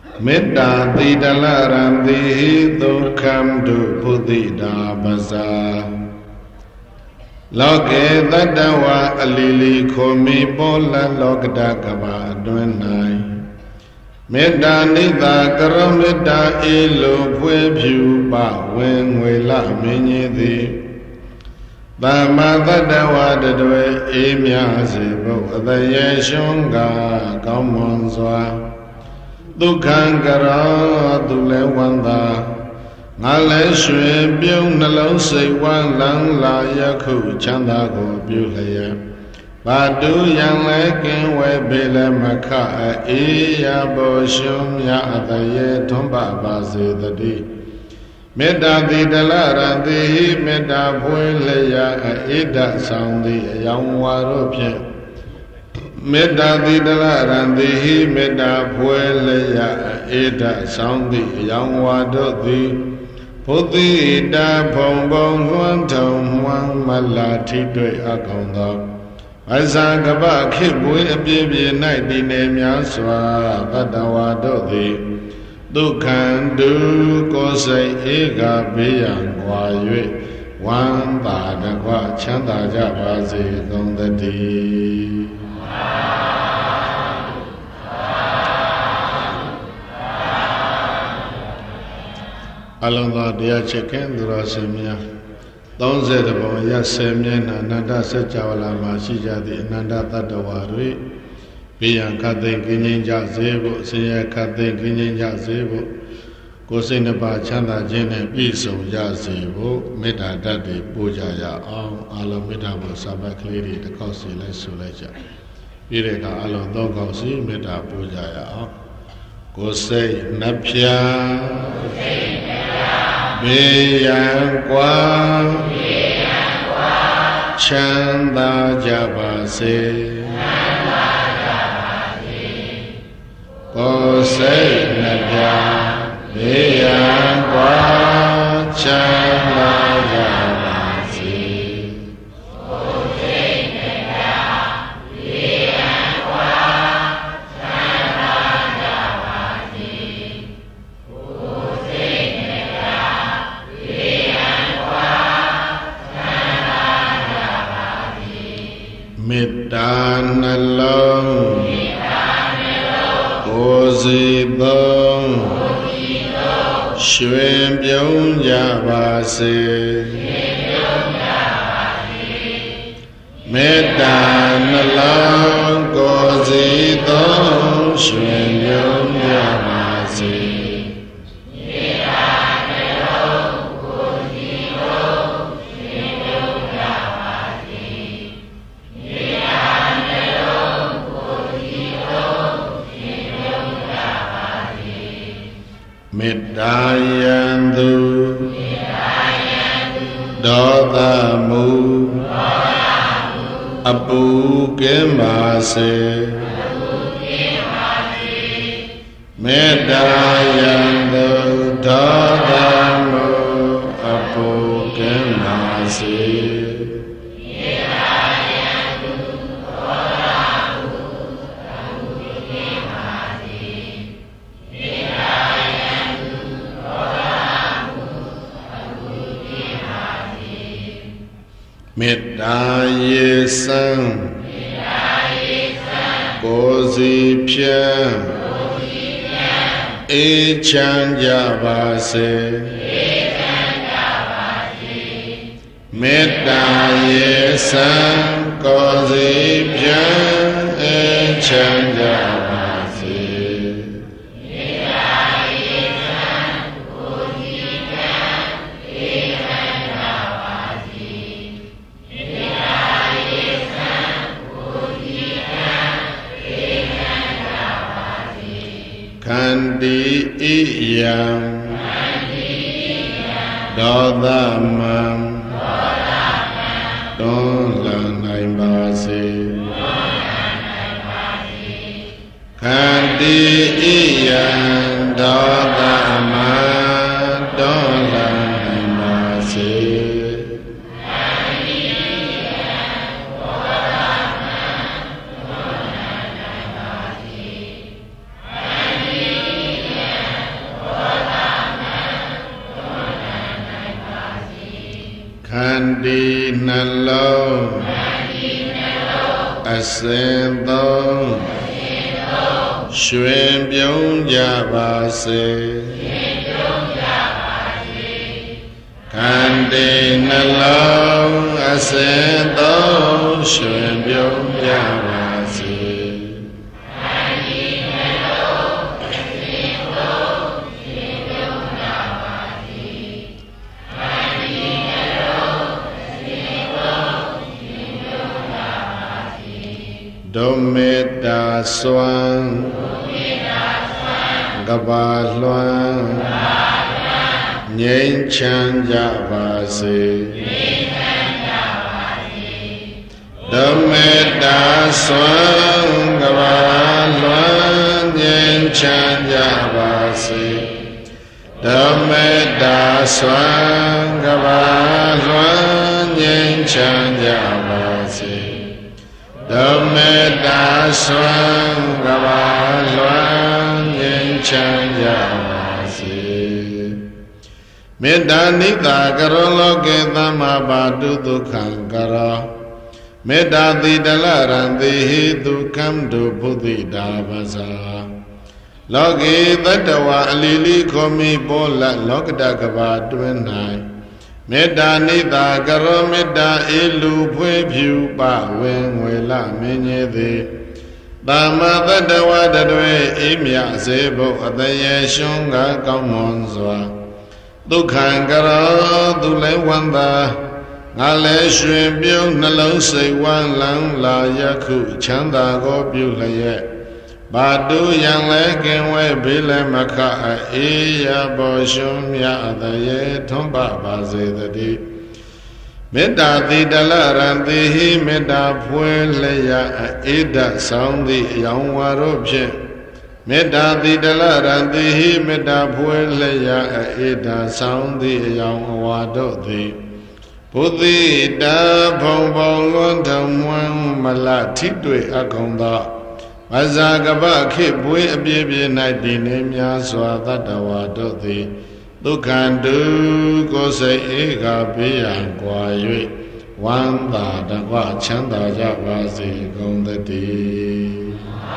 Metta Tidalaranti Dukham Du Buddhida Baza Loke Tadawa Alili Komi Bola Lokda Kaba Adwenai Metta Nida Karamita Ilu Pwebyu Pa Wengwela Minyidi Dhamma Tadawa Dadwe Imya Zibu Adaye Shunga Kamonzwa Dukkhankara Dule Wanda Ngale Shwe Byung Nalong Say Wan Lang La Yakhu Chanda Go Byulaya Badu Yang Lekin We Bile Maka Iya Bo Shum Ya Adaye Tumba Bazi Dadi Metta Tidalaranti Metta Pweleya Ida Soundi Yang Waru Pye Metta Tidalaranti Metta Pweleya Ida Soundi Yang Waru Di Puti Ida Pong Pong Huan Tong Huan Mala Tidwe Akondha Asa Kaba Kipwe Abye Nai Dine Myaswa Katawa Di Dukhandu Kosai Ega Beyang Waywe Wan Badakwa Chanda Jabazi Kondati Alonda Dia Chekin Dura Semia 30 Bon Ya Semia Nanda Sajawala Mashijadi Nanda Tadawari Biyan Katin Kininja Zebu Siya Katin Kininja Zebu Kosinaba Chanda Jene Biso Ya Zebu Metta Dadi Puja Ya Ang Alam Metta Bo Sabakleri The Kosi Lesulaja Ireka Alon Dogosi Metta Puja Ya Ang Kosei Napya Biyan Kwa Chanda Jabase Kosei Napya Biyan Kwa Chanda Jabase Metta Nalong Kosi Thong Shwen Byung Jabase Metta Nalong Kosi Thong Shwen Byung Jabase Mettayandu Dodhamu Apu Kemase Mettayandu Dodhamu Apu Kemase Metta Yesan Kosi Pyan Echan Jabase Metta Yesan Kosi Pyan Echan Jabase Kandi Iyam Dodhamam Don Lanai Base Kandi Iyam Dodhamam Don Lanai Base sen tông xuyên biếng gia ba se can đi na lâu sen tông xuyên biếng gia ba se Đô mê đà xoan Gà bà loan Nhên chan dạ bà si Đô mê đà xoan Gà bà loan Nhên chan dạ bà si Đô mê đà xoan Gà bà loan Nhên chan dạ bà si Dhamme đa soan gava loan yin chan yavasi Metta nita karo loke dhamma badu dukkam karo Metta tidala ranti hi dukkam du buddhi davasa Loke tattva alili komi bola lokata kava twin nai Metta nita karo metta ilu phwe phyu pa wen ngwe la minye thi Dhamma tattva tatwe imya se bo ataye shun ka kaung mon swa Dukkhan karo tu lai wan tha Nga le shwin pyung nalong sai wan lang la yakhu chanda ko pyu laye Badu yang le kin we bi le makha a e ya bo shun ya ataye thon pa ba se tati Metta tidala ranti hi metta phwe le ya a e da saung thi ayang wa ro phit Metta tidala ranti hi metta phwe le ya a e da saung thi ayang wa do thi Buddhi da phong phong luan thong wan mala thi twe a kaung tha Vaza kapa khit pwe a pye pye nai ti ne mya swa tattva do thi Dukkhan du ko sai eka piyan kwa yue Wan tha takwa chanda ja ba se kaung tati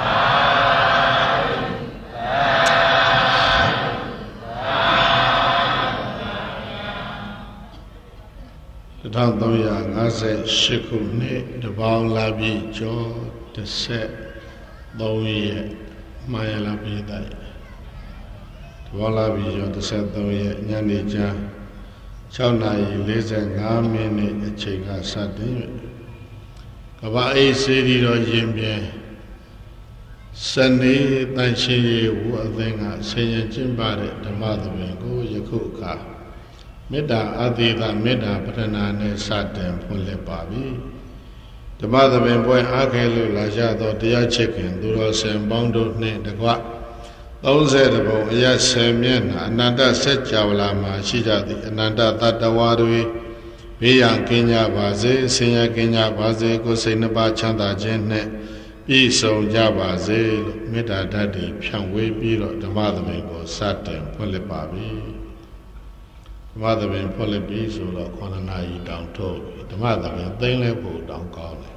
Thang tông ya ngã sẽ sức khu nế Để bao la bi cho Để sẽ Tông ya Maya la bi đại Để bao la bi cho Để sẽ tông ya Nhăn đi cha Cháu này lấy ra ngã miên nế Chế ngã sát đến Cả bà ấy sẽ đi đó dìm bia Sân ní Tàn chế ye Vũ ở đây ngã Sẽ nhân chinh bà rệ Để mà tùy bình Cô ya khu cả Metta adhita metta patana ne saten phule pa bi Dhamma thaben pwe akhe lu la ya tho taya chit khin tu ro sen paung do ne takwa 30 ပုံအရ10မျက်နှာအနန္တစัจ java လာမှာရှိကြသည့်အနန္တတတ္တဝါတွေဘေးရန်ကင်းကြပါစေဆင်းရဲကင်းကြပါစေကိုယ်စိတ်နှပါချမ်းသာခြင်းနှင့်ပြည့်စုံကြပါစေလို့မေတ္တာဓာတ်တွေဖြန့်ဝေပြီးတော့ဓမ္မသဘင်ကိုစတင်ဖွင့်လှစ်ပါပြီဓမ္မသဘင်ဖွင့်လှစ်ပြီးဆိုတော့9နာရီတောင်ထုတ်ဓမ္မသဘင်သိမ့်လဲဖို့တောင်ကောင်းတယ်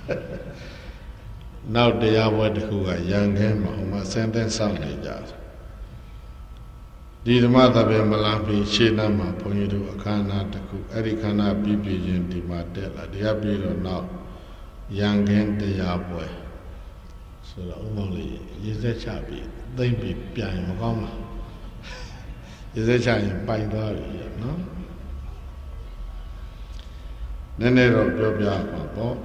နောက်တရားပွဲတစ်ခုကရန်ခဲမှာဟိုမှာဆင်းသင်းဆောင်နေကြဒီဓမ္မသဘင်မလာပြီးရှေ့နားမှာဘုန်းကြီးတို့အခမ်းအနားတစ်ခုအဲ့ဒီခန္ဓာပြီးပြချင်းဒီမှာတက်လာတရားပြီးတော့နောက်ရန်ခဲတရားပွဲဆိုတော့ဥမောင်လေးရေစက်ချပြီးသိမ့်ပြီးပြန်မကောင်းလားရေစက်ချရင်ပိုင်သွားပြီနော်နည်းနည်းတော့ပြောပြပါပေါ့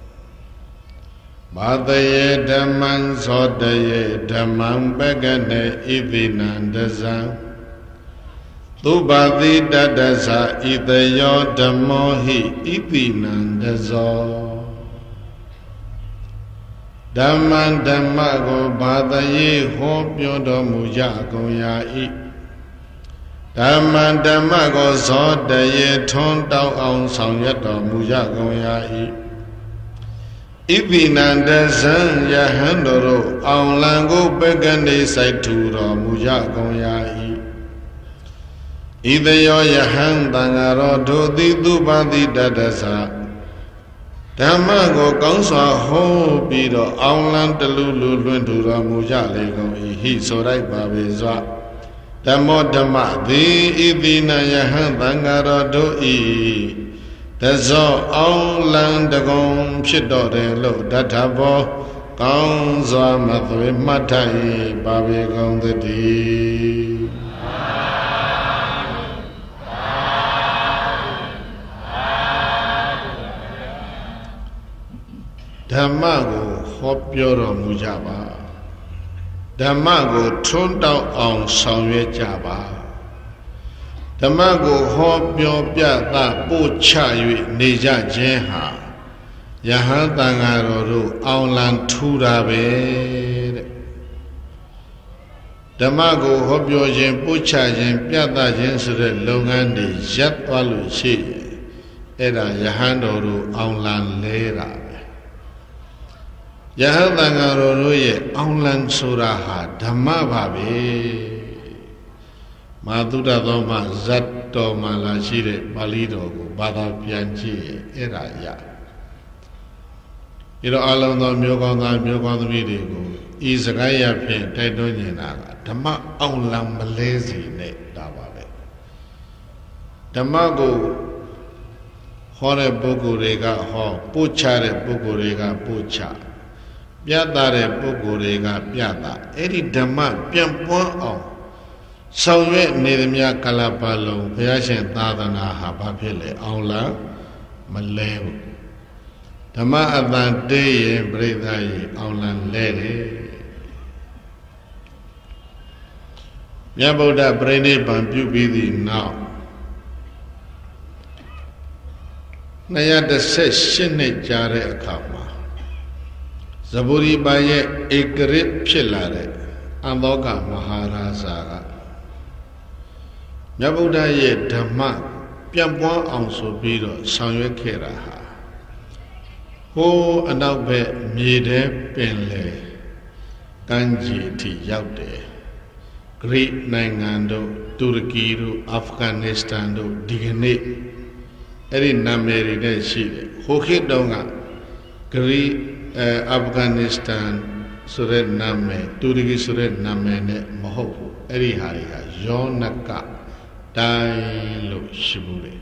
ဘာတယေဓမ္မံသောတယေဓမ္မံပကနေဣတိနန္တဇံသုဘတိတတ္တသဣတယောဓမ္မောဟိဣတိနန္တဇောဓမ္မံဓမ္မကိုဘာတယေဟောပြောတော်မူကြကုန်ရာ၏ဓမ္မံဓမ္မကိုသောတယေထွန်းတောက်အောင်ဆောင်ရွက်တော်မူကြကုန်ရာ၏ဣတိနန္တဇံယဟန်တို့အောင်လံကိုပက္ကနေစိုက်ထူတော်မူကြကုန်ရာ၏ဣတယောယဟန်တံဃာတော်တို့သည်သူပတိတတ္တသဓမ္မကိုကောင်းစွာဟောပြီးတော့အောင်လန်းတလူလူလွင့်ထူတော်မူကြလေကုန်၏ဟိဆိုလိုက်ပါပေစွာဓမ္မောဓမ္မသည်ဣတိနယဟံသံဃာတော်တို့ဤတဇောအောင်လန်းတကုံဖြစ်တော်တယ်လို့တထဘောကောင်းစွာမသွေမှတ်ထိုင်ပါပေကုန်သတည်းဓမ္မကိုဟောပြောတော်မူကြပါဓမ္မကိုထွန်းတောက်အောင်ဆောင်ရွက်ကြပါဓမ္မကိုဟောပြောပြသပို့ချ၍နေကြခြင်းဟာယဟန်တန်ဃာတော်တို့အောင်လံထူတာပဲတဲ့ဓမ္မကိုဟောပြောခြင်းပို့ချခြင်းပြသခြင်းဆိုတဲ့လုပ်ငန်းတွေရပ်သွားလို့ရှိရင်အဲ့ဒါယဟန်တော်တို့အောင်လံလဲတာယဟန်တန်ဃာတော်တို့ရဲ့အောင်လံဆိုတာဟာဓမ္မပါပဲမာသုဒ္ဓသောမှာဇတ်တော်မှာလာရှိတဲ့ပါဠိတော်ကိုဘာသာပြန်ကြည့်ရင်အဲ့ဒါရဒီတော့အလုံးသောမျိုးကောင်းသားမျိုးကောင်းသမီးတွေကိုဤစကားရဖြင့်တိုက်တွန်းနေတာကဓမ္မအောင်လံမလဲစီနဲ့ဒါပါပဲဓမ္မကိုဟောတဲ့ပုဂ္ဂိုလ်တွေကဟောပို့ချတဲ့ပုဂ္ဂိုလ်တွေကပို့ချပြသတဲ့ပုဂ္ဂိုလ်တွေကပြသအဲ့ဒီဓမ္မပြန်ပွားအောင်ဆောင်ရွက်နေသမျှကာလပတ်လုံးဘုရားရှင်သာသနာဟာဘာဖြစ်လဲအောင်လားမလဲဘူးဓမ္မအတန်တေးရင်ပြိဿရေအောင်လံလဲတယ်မြတ်ဗုဒ္ဓပြိဋိဘံပြုပြီးသည့်နောက်218နှစ်ကြာတဲ့အခါမှာဇဗုရိပါရဲ့ဧကရစ်ဖြစ်လာတဲ့အန္တောကမဟာရာဇာကမြတ်ဗုဒ္ဓရဲ့ဓမ္မပြန်ပွားအောင်ဆိုပြီးတော့ဆောင်ရွက်ခဲ့တာဟာဟိုးအနောက်ဘက်မြေထဲပင်လေကမ်းခြေအထိရောက်တယ်ဂရိနိုင်ငံတို့တူရကီတို့အာဖဂန်နစ္စတန်တို့ဒီကနေ့အဲ့ဒီနာမည်တွေနဲ့ရှိတယ်ဟိုခေတ်တုန်းကဂရိအာဖဂန်နစ္စတန်ဆိုတဲ့နာမည်တူရကီဆိုတဲ့နာမည်နဲ့မဟုတ်ဘူးအဲ့ဒီဟာတွေကယောနကတိုင်းလို့ရှိဘူးလေ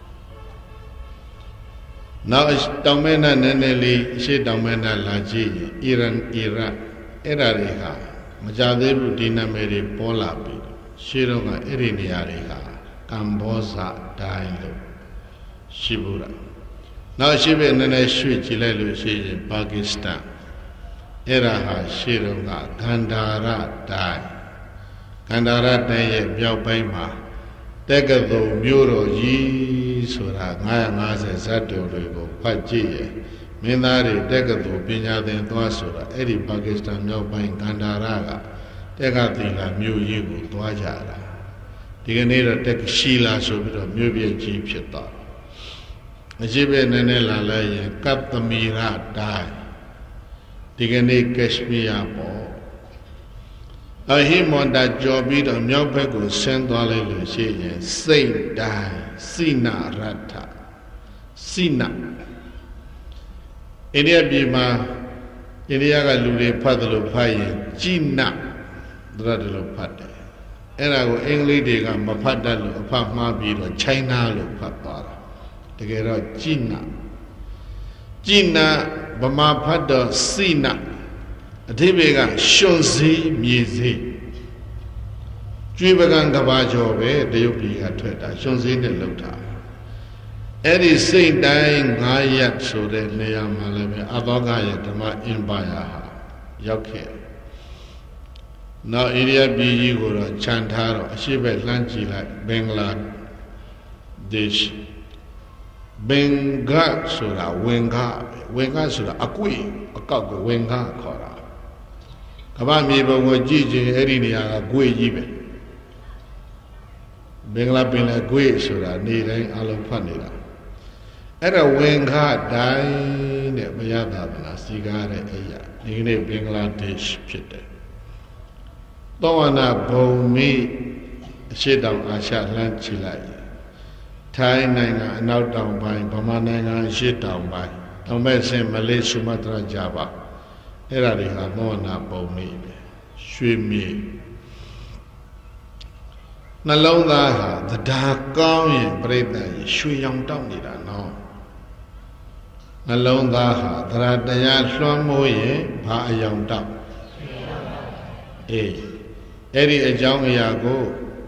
နောက်တောင်မဲနနည်းနည်းလေးအရှေ့တောင်မဲနလာကြည့်ရင်အီရန်အီရတ်အဲ့ဒါတွေဟာမကြသေးဘူးဒီနာမည်တွေပေါ်လာပြီရှေ့တော့ကအဲ့ဒီနေရာတွေကကမ္ဘောဇတိုင်းလို့ရှိဘူးလားနောက်ရှိပဲနည်းနည်းရွှေ့ကြည့်လိုက်လို့ရှိရင်ပါကစ္စတန်အဲ့ဒါဟာရှေ့တော့ကဂန္ဓာရတိုင်းဂန္ဓာရတိုင်းရဲ့မြောက်ပိုင်းမှာတက္ကသိုလ်မြို့တော်ကြီးဆိုတာ950ဇတ်တော်တွေကိုဖတ်ကြည့်ရင်မင်းသားတွေတက္ကသိုလ်ပညာသင်သွားဆိုတာအဲ့ဒီပါကစ္စတန်မြောက်ပိုင်းဂန္ဓာရကတက္ကသီလမြို့ကြီးကိုသွားကြတာဒီကနေ့တော့တက်ရှိလာဆိုပြီးတော့မြို့ပြကြီးဖြစ်သွားအရှိပဲနည်းနည်းလာလိုက်ရင်ကပ်သမီရတိုင်းဒီကနေ့ကက်ရှမီးယားပေါ့အဟိမန္တကြော်ပြီးတော့မြောက်ဘက်ကိုဆင်းသွားလိုက်လို့ရှိရင်စိတ်တိုင်းစိနာရထစိနာအိန္ဒိယပြည်မှာအိန္ဒိယကလူတွေဖတ်တယ်လို့ဖတ်ရင်จิနဒါတလို့ဖတ်တယ်အဲ့ဒါကိုအင်္ဂလိပ်တွေကမဖတ်တတ်လို့အဖတ်မှားပြီးတော့ချိုင်းနာလို့ဖတ်သွားတာတကယ်တော့จิနဗမာဖတ်တော့စိနာအဓိပ္ပာယ်ကရှွန်စည်းမြေစည်းကျွေးပကံကဘာကျော်ပဲတရုတ်ပြည်ကထွက်တာရှွန်စည်းနဲ့လှုပ်တာအဲ့ဒီစိတ်တိုင်း9ရက်ဆိုတဲ့နေရာမှာလည်းပဲအသောကရဲ့ဓမ္မအင်ပါယာဟာရောက်ခဲ့နောက်အိန္ဒိယပြည်ကြီးကိုတော့ခြံထားတော့အရှိဘက်လှမ်းကြည့်လိုက်ဘင်္ဂလားဒေ့ရှ်ဘင်္ဂဆိုတာဝင်္ဂဆိုတာအကွေအကောက်ကိုဝင်္ဂခေါ်တာကမ္ဘာမြေပုံကိုကြည့်ခြင်းအဲ့ဒီနေရာကဂွေကြီးပဲဘင်္ဂလားပင်လယ်ဂွေဆိုတာနေတိုင်းအလုံးဖတ်နေတာအဲ့ဒါဝင်္ဂတိုင်းတဲ့ဘုရားသာသနာစီကားတဲ့အဲ့ရဒီနေ့ဘင်္ဂလားဒေ့ရှ်ဖြစ်တယ်သောဝနာဘုံမိအရှိတောင်အာရှလှမ်းကြည့်လိုက်ထိုင်းနိုင်ငံအနောက်တောင်ပိုင်းဗမာနိုင်ငံအရှေ့တောင်ပိုင်းတောင်ဘက်ဆင်းမလေးစုမတရာဂျာဗအဲ့ဒါတွေကမောနာပုံနေပဲရွှေမြေနှလုံးသားဟာတရားကောင်းရင်ပြိတ္တကြီးရွှေရောင်တောက်နေတာနော်နှလုံးသားဟာတရားလွှမ်းမိုးရင်ဘာအယောင်တောက်အေးအဲ့ဒီအကြောင်းအရာကို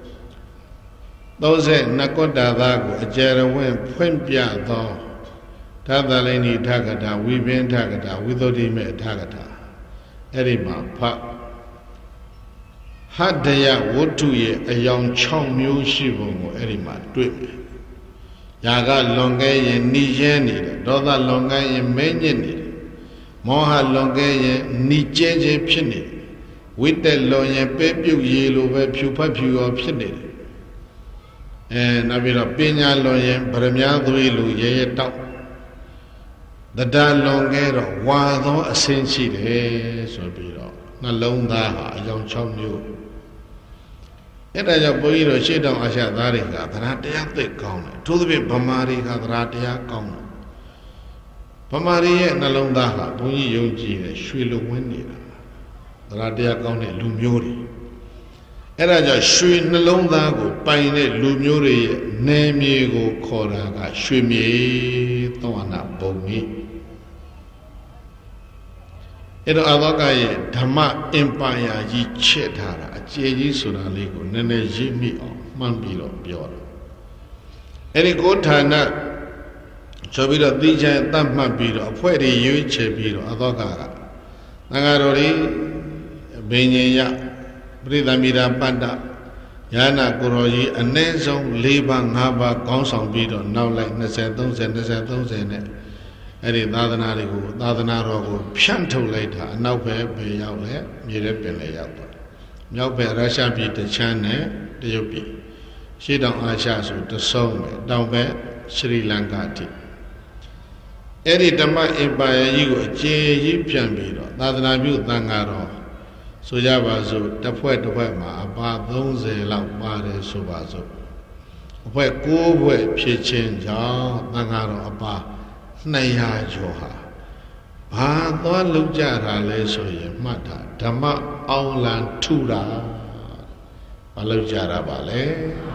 32ကုတ္တသားကိုအကျယ်ဝင့်ဖွင့်ပြသောသာသလိနီထကထာဝိပင်းထကထာဝိသုဒ္ဓိမေထကထာအဲ့ဒီမှာဖတ်ဟတ္တယဝတ္ထုရဲ့အယောင်6မျိုးရှိပုံကိုအဲ့ဒီမှာတွေ့မယ်။ຢာကလွန်ကဲရင်နှီးရဲနေတယ်ဒေါသလွန်ကဲရင်မဲညစ်နေတယ်မောဟလွန်ကဲရင်နှီးကျဲကျဲဖြစ်နေတယ်ဝိတ္တလွန်ရင်ပဲပြုတ်ရည်လိုပဲဖြူဖတ်ဖြူရောဖြစ်နေတယ်နောက်ပြီးတော့ပညာလွန်ရင်ဗရမ ्या သွေးလိုရဲရဲတောက်တရားလွန်ကဲတော့ဝါသောအစင်းရှိတယ်ဆိုပြီးတော့နှလုံးသားဟာအယောင်6မျိုးအဲ့ဒါကြောင့်ဘုန်းကြီးတို့ရှေ့တောင်အာရှသားတွေကသရတရားသိကောင်းတယ်ထို့သဖြင့်ဗမာတွေကသရတရားကောင်းတယ်ဗမာတွေရဲ့နှလုံးသားဟာဘုန်းကြီးယုံကြည်တယ်ရွှေလိုဝင်းနေတာသရတရားကောင်းတဲ့လူမျိုးတွေအဲ့ဒါကြောင့်ရွှေနှလုံးသားကိုပိုင်တဲ့လူမျိုးတွေရဲ့နယ်မြေကိုခေါ်တာကရွှေမြေသောနာဘုံကြီးအဲ့တော့အသောကရဲ့ဓမ္မအင်ပါယာကြီးချက်ထားတာအကျေကြီးဆိုတာလေးကိုနည်းနည်းရည်မိအောင်မှန်းပြီးတော့ပြောတယ်အဲ့ဒီကိုဌာနဆိုပြီးတော့သိချင်တတ်မှတ်ပြီးတော့အဖွဲ့တွေရွေးချယ်ပြီးတော့အသောကသံဃာတော်တွေဘိညာယပရိသမီရာပတ္တယာနာကိုရောကြီးအ ਨੇ ဆုံး4ပါး5ပါးခေါင်းဆောင်ပြီးတော့နောက်လိုက်20 30နဲ့အဲ့ဒီသာသနာတွေကိုသာသနာတော်ကိုဖြန့်ထုတ်လိုက်တာအနောက်ဘက်ပဲရောက်လဲမြေထဲပင်လဲရောက်သွားမြောက်ဘက်ရုရှားပြည်တချမ်းနဲ့တရုတ်ပြည်ရှေ့တောင်အာရှဆိုတဆုံးပဲတောင်ဘက်ရှရီလင်္ကာတိအဲ့ဒီဓမ္မအင်ပါယာကြီးကိုအကျေကြီးဖြန့်ပြီးတော့သာသနာပြုသံဃာတော်ဆိုကြပါစို့တစ်ဖွဲ့တစ်ဖွဲ့မှာအပါ30လောက်ပါတယ်ဆိုပါစို့အဖွဲ့9ဖွဲ့ဖြစ်ခြင်းကြောင့်သံဃာတော်အပါ200ကျော်ဟာဘာသွားလုပ်ကြတာလဲဆိုရင်မှတ်တာဓမ္မအောင်လံထုတာဘာလုပ်ကြတာပါလဲ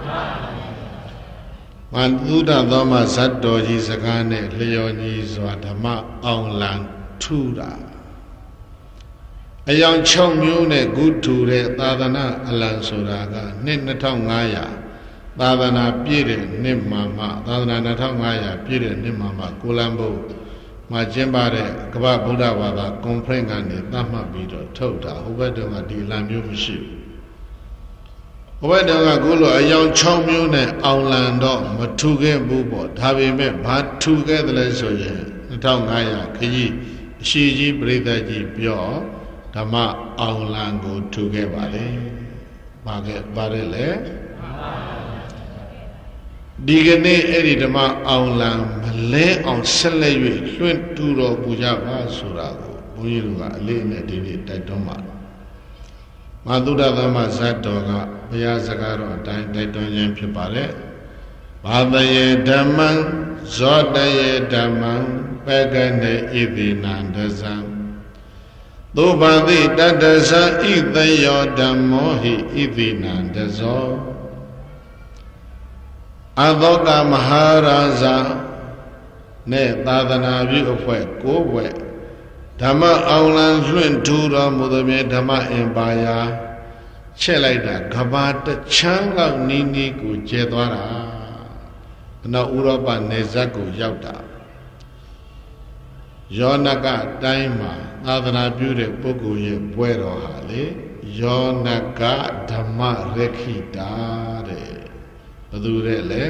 မန္တုဒ္ဒသောမဇတ်တော်ကြီးစကားနဲ့လျော်ညီစွာဓမ္မအောင်လံထုတာအယောင်6မျိုးနဲ့ဂုထုတဲ့သာသနာအလံဆိုတာကနှစ်2500သာသနာပြည့်တဲ့နှစ်မှာမှသာသနာ2500ပြည့်တဲ့နှစ်မှာမှကိုလံဘုတ်မှာကျင်းပတဲ့ကမ္ဘာဗုဒ္ဓဘာသာကွန်ဖရင့်ကနေသတ်မှတ်ပြီးတော့ထုတ်တာဟိုဘက်တုန်းကဒီလံမျိုးမရှိဘူးဟိုဘက်တုန်းကကိုလိုအယောင်6မျိုးနဲ့အောင်လံတော့မထူခဲ့ဘူးပေါ့ဒါပေမဲ့ဘာထူခဲ့တယ်လဲဆိုရင်2500ခကြီးအရှိကြီးပြိဿကြီးပြောဓမ္မအောင်လံကိုထူခဲ့ပါလေပါတယ်လေဒီကနေ့အဲ့ဒီဓမ္မအောင်လံမလဲအောင်ဆက်လက်၍လွှင့်တူတော်ပူကြပါဆိုတာကိုဘုန်းကြီးတို့ကအလေးနဲ့ဒီနေ့တိုက်တွန်းပါတယ်မသုဒ္ဓသမဇတ်တော်ကဘုရားစကားတော်အတိုင်းတိုက်တွန်းခြင်းဖြစ်ပါတယ်ဘာတယေဓမ္မံဇောတယေဓမ္မံပက္ကနေဣတိနန္ဒဇံသုဘတိတတ္တဇံဣသယောဓမ္မောဟိဣတိနန္ဒဇောအသောကမဟာရာဇာနဲ့သာသနာပြုအဖွဲ့9ဖွဲ့ဓမ္မအောင်လံလွှင့်ထူတော်မူသည်ဖြင့်ဓမ္မအင်ပါယာချက်လိုက်တာကဘာတချမ်းလောက်နီးနီးကိုကျဲသွားတာအနောက်ဥရောပနယ်စပ်ကိုရောက်တာယောနကတိုင်းမှာသာသနာပြုတဲ့ပုဂ္ဂိုလ်ရဲ့ဘွဲတော်ဟာလေယောနကဓမ္မရခိတာတဲ့ဘယ်သူတဲ့လဲ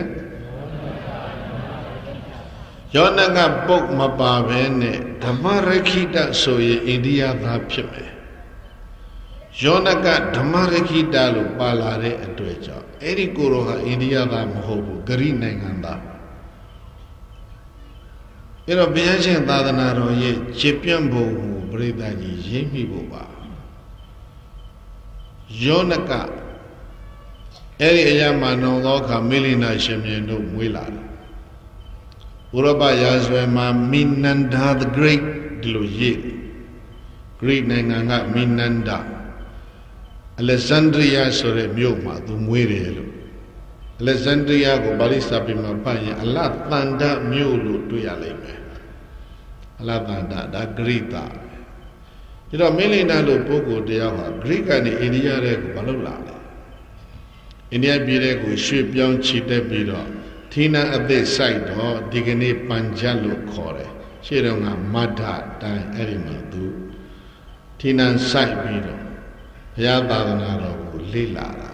ယောနကပုတ်မပါဘဲနဲ့ဓမ္မရခိတဆိုရင်အိန္ဒိယသားဖြစ်မယ်ယောနကဓမ္မရခိတလို့ပါလာတဲ့အတွက်ကြောင့်အဲ့ဒီကိုရောဟာအိန္ဒိယသားမဟုတ်ဘူးဂရိနိုင်ငံသားအဲ့တော့ဘုရားရှင်သာသနာတော်ရဲ့ခြေပြန့်ပုံကိုပရိသတ်ကြီးရိပ်မိဖို့ပါယောနကအဲ့ဒီအရာမှာနောင်သောအခါမေလိနာရှင်မြင်တို့မွေးလာတယ် Uropa Yazwema Minanda the Great Diluye Great Nanga Minanda Alexandria Sore Mioma Dumwere Alexandria go Balisa Bimapanya Allah Tanda Mulu to Yaleme Allah Tanda da Grita. You know, Melinado Pogo de Awa, Greek and India Balula. India Birego, ship young cheated biro. Tina at this side, or Digane Panjalo Kore. She don't have Mada Dine Erimadu. Tina side biro. Yadadanaro, Lilara.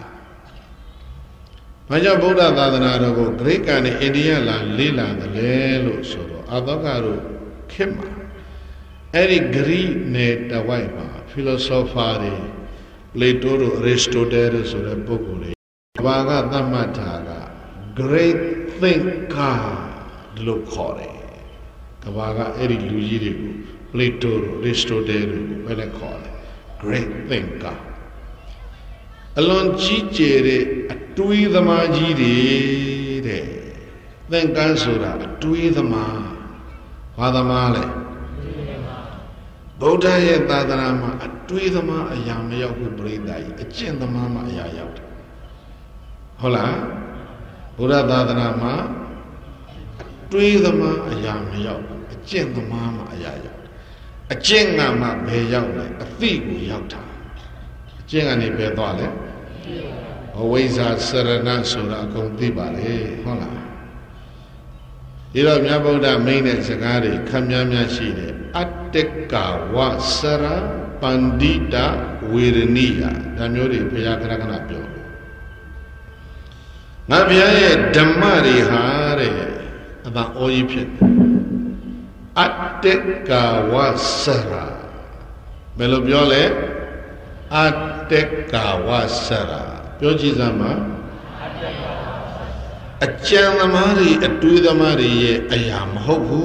Panja Buddha Dadanaro, Greek and India la Lila, the Lelo Soro, Adogaro, Kema. Eri Greek ne Tawaipa, philosopher, Plato, Aristotle, or a book. Vaga Damataga, great thinker, Locore. Kavaga Eri Lujiru, Plato, Aristotle, what I call it, great thinker. Alon Chichere, a tui the Majiri, then Gansura, a tui the Ma, Father Male. Buddha yet Dadanama, a tui the Ma, a Yamaya who breathe, a chin the Mama Yayat. Hola, Buddha Dadanama, a tui the Ma, a Yamaya, a chin the Mama Ayayat. A chin Nama Bayat, a fig yauta. Jingani Bedale, always at Serena Sura Contibale, Hola. Ira Yaboda main at Sagari, Kamyamya Shide, Ateka Wasara, Pandita, Wirenia, Damuri Piakanapio. Navia Damari Hare, about Oyipin. Ateka Wasara, Melobiole. Ateka Wasara, Pyojizama a Chanamari, a Tuidamari, a Yam Hohu,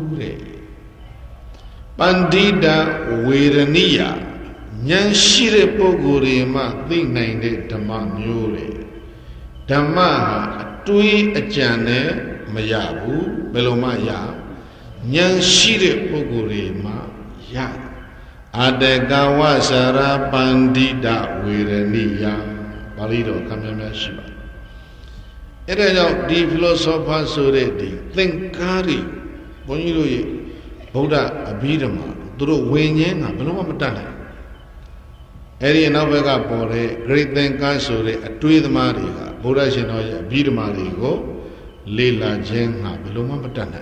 Bandida, Wirenia, Yanshire Pogurima, thing named Tamanure, Tamaha, Tui a Jane, Mayabu, Belomaya, Yanshire Pogurima, Ya. Adegawa Sara Bandida Wirenia Balido Kamyamya Shiva. It is out the philosopher Sureti, think Kari, Boniru Buddha Abhidama, Duru Winyan, Abenomatana. Eri Novega Bore, great thinker Sure, a Tuid Mariga, Buddha Shinoya, Bidamarigo, Lila Jenha, Belomatana.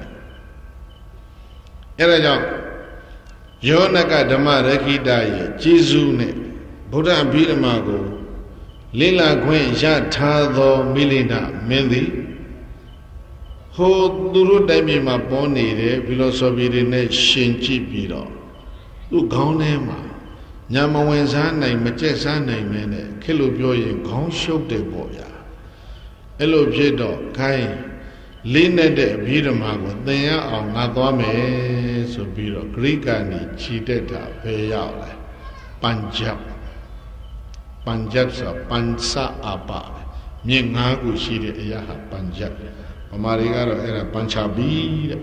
It is out. Yonaka Dama Rekidaya, Jizune, Buddha Bidamago, Lila Gwen Yatado Milina Mendi, Ho Duru Damima Boni, philosophy ne Shinchi Biro, Lugonema, Yamawenzana, Machesana, Mene, Kilubioy, Gonshok de Boya, Elobjedo, Kai. Lina de Bidamago, they are on Nadome, so Biro, Greekani, Chiteta, Payala, Punjab, Punjabsa, Pansa Apa, Mingagu, Shiri, Yaha, Punjab, Marigaro era Panchabi,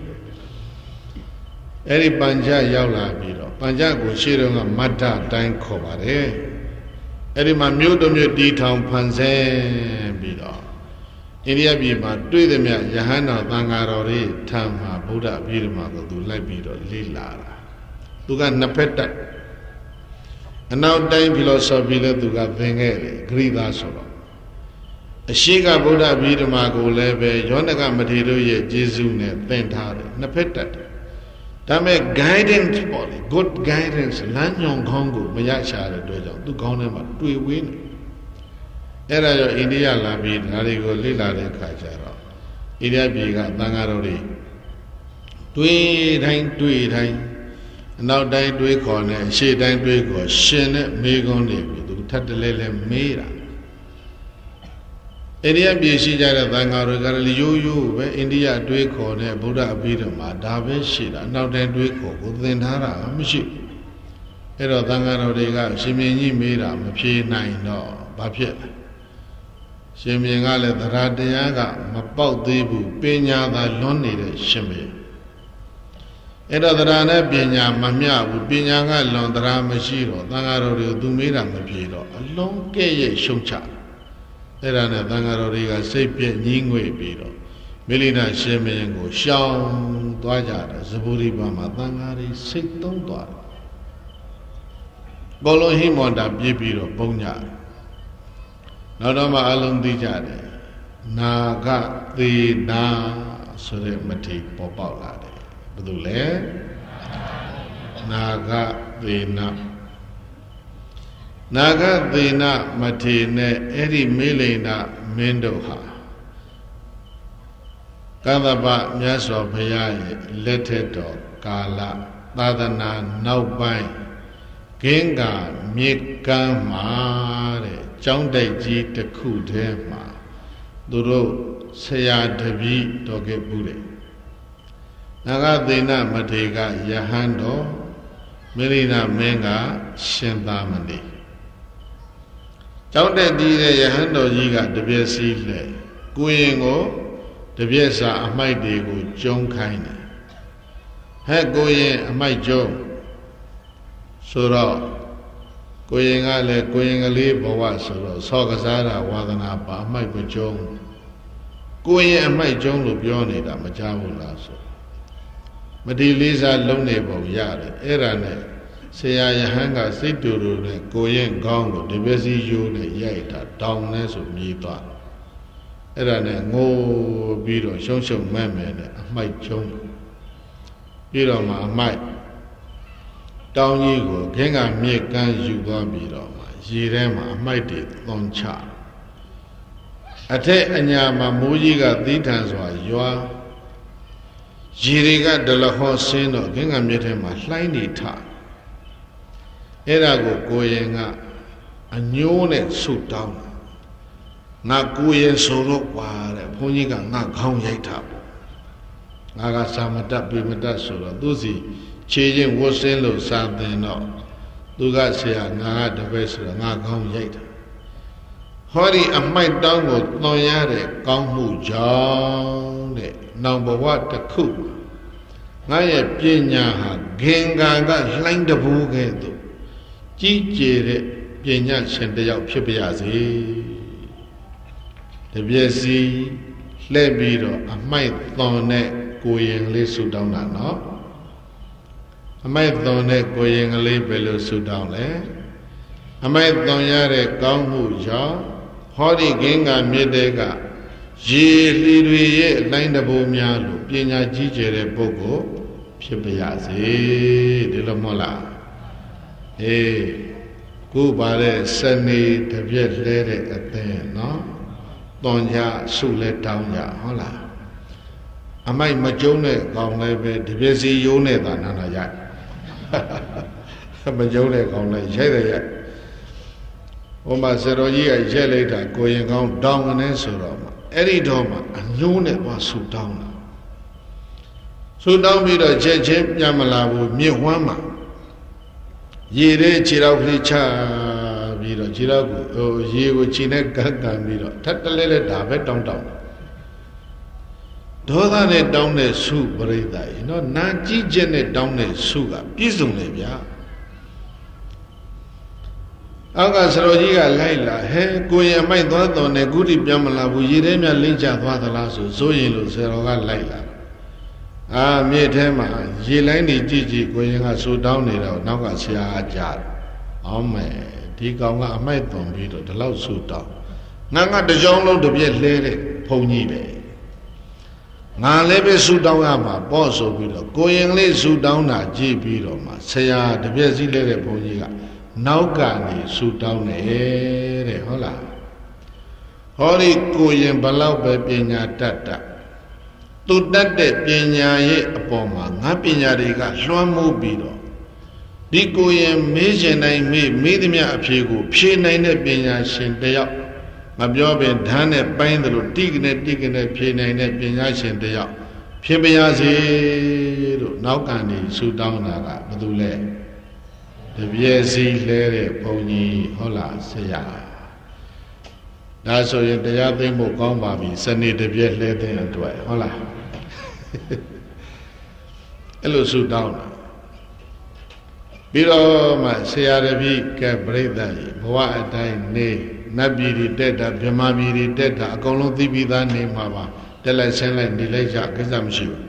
Eri Panja Yaula Biro, Panjago, Shironga, Mata, Dankobare, Eri Mamudum, D Town Panze Biro. India Bima, do them Yahana, Bangarori, Tama, Buddha, Birmago, do Labiro, Lilara. Duga Napeta. And now time philosophy, Duga Vengere, Grida Solo. A Shiga Buddha, Birmago, Lebe, Yonaga Material, Jizune, Pentare, Napeta. Tame guidance body, good guidance, Lanyong Kongo, Mayachara, do Gonema, do win. Era yo India la bid, Narigo Lila de Kajaro. India biga, Bangarori. Tui time, now die to a corner, she died to a go, Shene, Megoni, to Tatalele Mira. India be she jara Bangaro, you, where India to a corner, Buddha Bidama, Dabe Shida, now then to a coco, then Hara, Mishi. Era Bangaroriga, she may Mira, Mapi 9 no, Papia. ရှင်မြင်ကလည်းသရတရားကမပေါက်သေးဘူးပညာသာလွန်နေတဲ့ရှင်ပဲအဲ့တော့သရနဲ့ပညာမမျှဘူးပညာကလွန်သရမရှိတော့သံဃာတော်တွေကိုသူမေးတာမပြေတော့အလုံးကဲ့ရဲ့ရှုံချအဲ့ဒါနဲ့သံဃာတော်တွေကစိတ်ပြည့်ညီးငွေပြီးတော့မိလိနာရှင်မင်းကိုရှောင်သွားကြတယ်ဇဗုရိပါမှာသံဃာတွေစိတ်သုံးသွားတယ်ဘောလုံးဟိမန္တာပြေးပြီးတော့ပုံညနောက်တော့မှအလုံးသိကြတယ်နာဂသေနာဆိုတဲ့မထေပေါ်ပေါက်လာတယ်ဘယ်သူလဲနာဂသေနာနာဂသေနာမထေနဲ့အဲ့ဒီမေလိန်နာမင်းတို့ဟာကသဗ္ဗမြတ်စွာဘုရားရဲ့လက်ထက်တော်ကာလသာသနာနောက်ပိုင်းဂင်္ဂါမြေကမ်းမှာတဲ့ကျောင်းတိုက်ကြီးတစ်ခုထဲမှာသူတို့ဆရာတပည့်တော်ခဲ့ဘူးတယ်နာဂသေနမထေကယဟန်တော်မေရိနာမင်းကရှင်သာမဏေကျောင်းတိုက်ကြီးတဲ့ယဟန်တော်ကြီးကတပြည့်စီလဲကိုရင်ကိုတပြည့်စာအမိုက်တွေကိုကျုံခိုင်းတယ်ဟဲ့ကိုရင်အမိုက်ကျုံဆိုတော့ကိုရင်ကလည်းကိုရင်ကလေးဘဝဆိုတော့ဆော့ကစားတာဝါသနာပါအမိုက်မကျုံကိုရင်အမိုက်ကျုံလို့ပြောနေတာမကြားဘူးလားဆိုမတိလေးစားလုံးနေပုံရတယ်အဲ့ဒါနဲ့ဆရာယဟန်ကစိတ်တူတူနဲ့ကိုရင်ကောင်းလို့ဒီပစ္စည်းယူနဲ့ရိုက်တာတောင်းနေဆိုမြည်သွားအဲ့ဒါနဲ့ငိုပြီးတော့ရှုံရှုံမဲ့မဲ့နဲ့အမိုက်ကျုံပြီးတော့မှအမိုက်တောင်းကြီးကိုခင်းကမြေကမ်းယူသွားပြီးတော့မှရေထဲမှာအမိုက်တွေသွန်ချအထက်အညာမှာမိုးကြီးကသီးထန်စွာရွာရေတွေကဒလဟောဆင်းတော့ခင်းကမြေထဲမှာလှိုင်းနေထအဲ့ဒါကိုကိုရင်ကအညိုးနဲ့ဆုတောင်းငါကိုရင်ဆိုတော့ကွာတဲ့ဘုန်းကြီးကငါခေါင်းရိုက်တာပေါ့ငါကစာမတတ်ပေမတတ်ဆိုတော့သူစီခြေချင်းဝတ်ဆင်းလို့စာသင်တော့သူကဆရာငါကတပည့်ဆိုတော့ငါခေါင်းရိုက်တာဟောဒီအမိုက်တောင်းကိုသွန်ရတဲ့ကောင်းမှုကြောင့်တဲ့နောင်ဘဝတစ်ခုငါရဲ့ပညာဟာဂင်္ဂါကလှိုင်းတဘူးကဲ့သို့ကြီးကျယ်တဲ့ပညာရှင်တစ်ယောက်ဖြစ်ပါရစေတပြည့်စီလှည့်ပြီးတော့အမိုက်သွန်တဲ့ကိုရင်လေးဆူတောင်းတာနော်အမိုက်သွန်တဲ့ကိုရင်ကလေးပဲလို့ဆူတောင်းလဲအမိုက်သွန်ရတဲ့ကောင်းမှုကြောင့်ဟောဒီဂင်္ဂါမြေတဲကရေလှီတွေရဲ့အတိုင်းတဘိုးများလို့ပညာကြီးကျယ်တဲ့ပုဂ္ဂိုလ်ဖြစ်ပါရစေဒီလိုမဟုတ်လားအေးကိုပါတဲ့စနေတပြက်လဲတဲ့အသင်းနော်သွန်ကြဆုလဲတောင်းကြဟုတ်လားအမိုက်မကျုံးတဲ့ကောင်လည်းပဲတပြက်စီယိုးနဲ့သာနာနာရိုက်မကျုံးတဲ့ကောင်လည်းရိုက်တယ်ရိုက်ဟိုမှာဆရာတော်ကြီးကရက်လိုက်တာကိုရင်ကောင်းတောင်းကနေဆိုတော့မှအဲ့ဒီတော့မှအညိုးနဲ့သွားဆူတောင်းတာဆူတောင်းပြီးတော့ချက်ချင်းပြန်မလာဘူးမြစ်ဝမ်းမှာရေထဲခြေတော်ကလေးချပြီးတော့ခြေတော်ကိုရေကိုခြေနဲ့ကပ်ကန်ပြီးတော့ထပ်တလဲလဲဒါပဲတောင်းတောင်းဒေါသနဲ့တောင်းတဲ့ဆုပရိသတ်ရေနော်နာကြည့်ချက်နဲ့တောင်းတဲ့ဆုကပြည့်စုံတယ်ဗျာအောက်ကဆရာကြီးကလိုက်လာဟဲကိုရင်မိုက်သွားတော်နဲ့ကုတိပြန်မလာဘူးရေထဲမြလင်းချသွားသလားဆိုရင်လို့ဆရာတော်ကလိုက်လာအာမြေထဲမှာရေလိုင်းတွေကြည့်ကြည့်ကိုရင်ကဆူတောင်းနေတော့နောက်ကဆရာကကြားတယ်အောင်းမယ်ဒီကောင်ကအမိုက်သွန်ပြီးတော့ဒီလောက်ဆူတောင်းငါကတကြောင်လုံးတစ်ပြက်လှဲတဲ့ဘုံကြီးပဲငါလည်းပဲဆူတောင်းရမှာပေါ့ဆိုပြီးတော့ကိုရင်လေးဆူတောင်းတာကြည့်ပြီးတော့မှဆရာတပြက်စီးလဲတဲ့ဘုံကြီးကနောက်ကနေဆူတောင်းတယ်တဲ့ဟုတ်လားဟောဒီကိုရင်ဘလောက်ပဲပညာတတ်တတ်သူတတ်တဲ့ပညာရဲ့အပေါ်မှာငါပညာတွေကလွှမ်းမိုးပြီးတော့ဒီကိုရင်မေးချင်တိုင်းမေးသမျှအဖြေကိုဖြေနိုင်တဲ့ပညာရှင်တယောက်မပြောပင်ဓာတ်နဲ့ပိုင်းတယ်လို့တိကနေဖြေနိုင်တဲ့ပညာရှင်တယောက်ဖြစ်ပါရစေလို့နောက်ကနေဆူတောင်းတာကဘာလို့လဲတပြည့်စီလဲတဲ့ဘုန်းကြီးဟုတ်လားဆရာဒါဆိုရင်တရားသိဖို့ကောင်းပါပြီစနေတပြည့်လှဲတဲ့အတွက်ဟုတ်လားအဲ့လိုဆုတောင်းတာပြီးတော့မှဆရာတပည့်ကပြိဿကြီးဘဝအတိုင်းနေနတ်ပြည်တွေတက်တာဗြဟ္မာပြည်တွေတက်တာအကုန်လုံးသိပြီးသားနေမှာပါတက်လိုက်ဆင်းလိုက်နေလိုက်ကြကိစ္စမရှိဘူး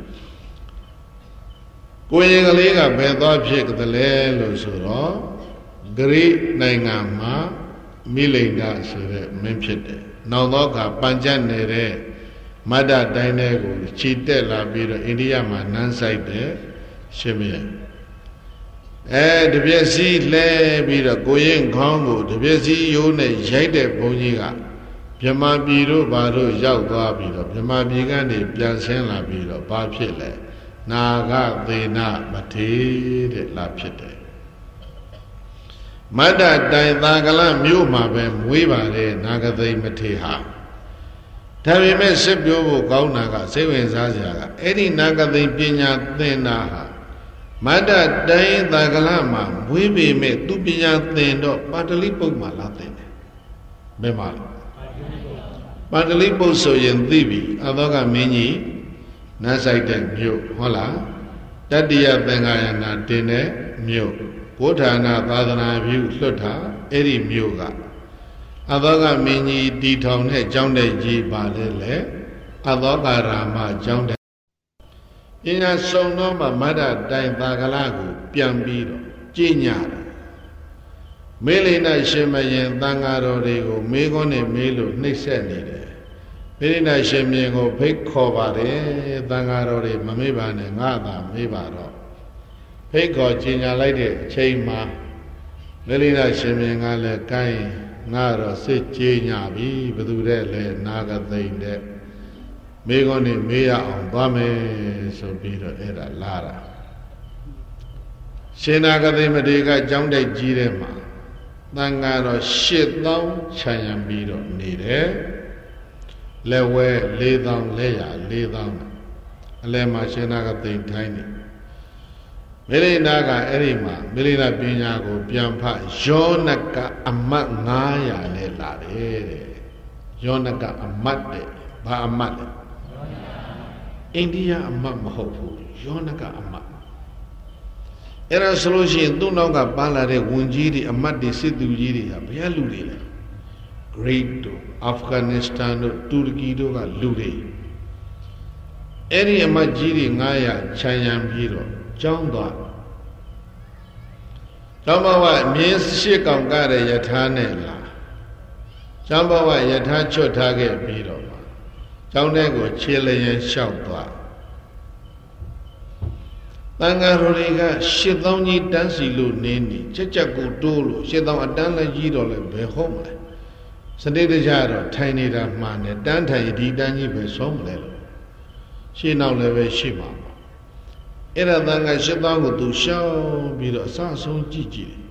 ကိုရင်ကလေးကဘယ်သွားဖြစ်ကြတယ်လဲလို့ဆိုတော့ဂရိနိုင်ငံမှာမိလိန်ဒဆိုတဲ့မင်းဖြစ်တယ်နောက်တော့ကပัญจနေတဲ့မတ္တတိုင်းတွေကိုခြိတက်လာပြီးတော့အိန္ဒိယမှာနန်းဆိုင်တဲ့ရှင်မင်းတပြည့်စီလဲပြီးတော့ကိုရင်ခေါင်းကိုတပြည့်စီရိုးနဲ့ရိုက်တဲ့ဘုန်းကြီးကဗြဟ္မာပြည်တို့ဘာတို့ရောက်သွားပြီးတော့ဗြဟ္မာပြည်ကနေပြန်ဆင်းလာပြီးတော့ဘာဖြစ်လဲနာဂသေနမထေတဲ့လာဖြစ်တယ်မတ္တတိုင်သာကလမြို့မှာပဲမွေးပါတယ်နာဂသိမထေဟာဒါပေမဲ့စစ်ပြောဖို့ကောင်းတာကစိတ်ဝင်စားစရာကအဲ့ဒီနာဂသိပညာသင်တာဟာမတ္တတိုင်သာကလမှာမွေးပေမဲ့သူပညာသင်တော့ပါဠိပုဒ်မှာလာသင်တယ်ဘယ်မှာလဲပါဠိပုဒ်ဆိုရင်သိပြီအသောကမင်းကြီးနတ်ဆိုင်တဲ့မြို့ဟုတ်လားတတ္တိယသင်္ဃာယနာတင်တဲ့မြို့ဘုဌာနာသာသနာပြုလွတ်တာအဲ့ဒီမြို့ကအသောကမင်းကြီးတီထောင်တဲ့ကျောင်းတဲ့ကြီးပါလေအသောကရာမကျောင်းတဲ့ပညာစုံတော့မှမတ္တတိုင်သာကလကိုပြန်ပြီးတော့ကြည်ညတယ်မေလိနရှင်မယင်သံဃာတော်တွေကိုမေခွန်းနဲ့မေးလို့နှိပ်စက်နေတယ်မေလိနရှင်မြင်ကိုဖိတ်ခေါ်ပါတယ်သံဃာတော်တွေမမေ့ပါနဲ့ငါသာမေးပါတော့ဖိတ်ခေါ်ကြည်ညာလိုက်တဲ့အချိန်မှာမေလိနရှင်မြင်ကလည်းကိုင်းငါတော့စစ်ကြည်ညာပြီဘယ်သူတဲ့လဲနာဂသိမ့်တဲ့မေခွန်းနဲ့မေးရအောင်သွားမယ်ဆိုပြီးတော့အဲ့ဒါလာတာရှင်နာဂသိမတေကကျောင်းတိုက်ကြီးထဲမှာသံဃာတော်8000ခြံရံပြီးတော့နေတယ်လက်ဝဲ4000လက်ရ4000အလဲမှာရှင်နာကသိမ့်ထိုင်းနေမေလိနာကအဲ့ဒီမှာမေလိနာပညာကိုပြန်ဖတ်ယောနကအမတ်900နဲ့လာတယ်တဲ့ယောနကအမတ်တဲ့ဘာအမတ်လဲအိန္ဒိယအမတ်မဟုတ်ဘူးယောနကအမတ်အဲ့ဒါဆိုလို့ရှိရင်သူ့နောက်ကပန်းလာတဲ့ဝန်ကြီးတွေအမတ်တွေစစ်သူကြီးတွေဟာဘယ်လူတွေလဲ Great တို့ Afghanistan တို့တူရကီတို့ကလူတွေအဲ့ဒီအမတ်ကြီးတွေ900ခြံရံပြီးတော့ကျောင်းသွားကျောင်းဘဝမြင်းရှိကောင်ကတဲ့ယထာနဲ့လာကျောင်းဘဝယထာချွတ်ထားခဲ့ပြီးတော့ကျောင်းထဲကိုခြေလျင်လျှောက်သွားတန်ဃာတော်တွေက8000ကြီးတန်းစီလို့နေနေချက်ကိုတိုးလို့8000အတန်းလည်းကြီးတော့လည်းဘယ်ဟုတ်မလဲစတိတကြတော့ထိုင်နေတာမှန်တယ်တန်းထိုင်ဒီတန်းကြီးပဲဆုံးမလဲလို့ရှင်းနောက်လည်းပဲရှိမှာပေါ့အဲ့ဒါတန်ဃာ8000ကိုသူရှောင်းပြီးတော့အစဆုံးကြည့်ကြည့်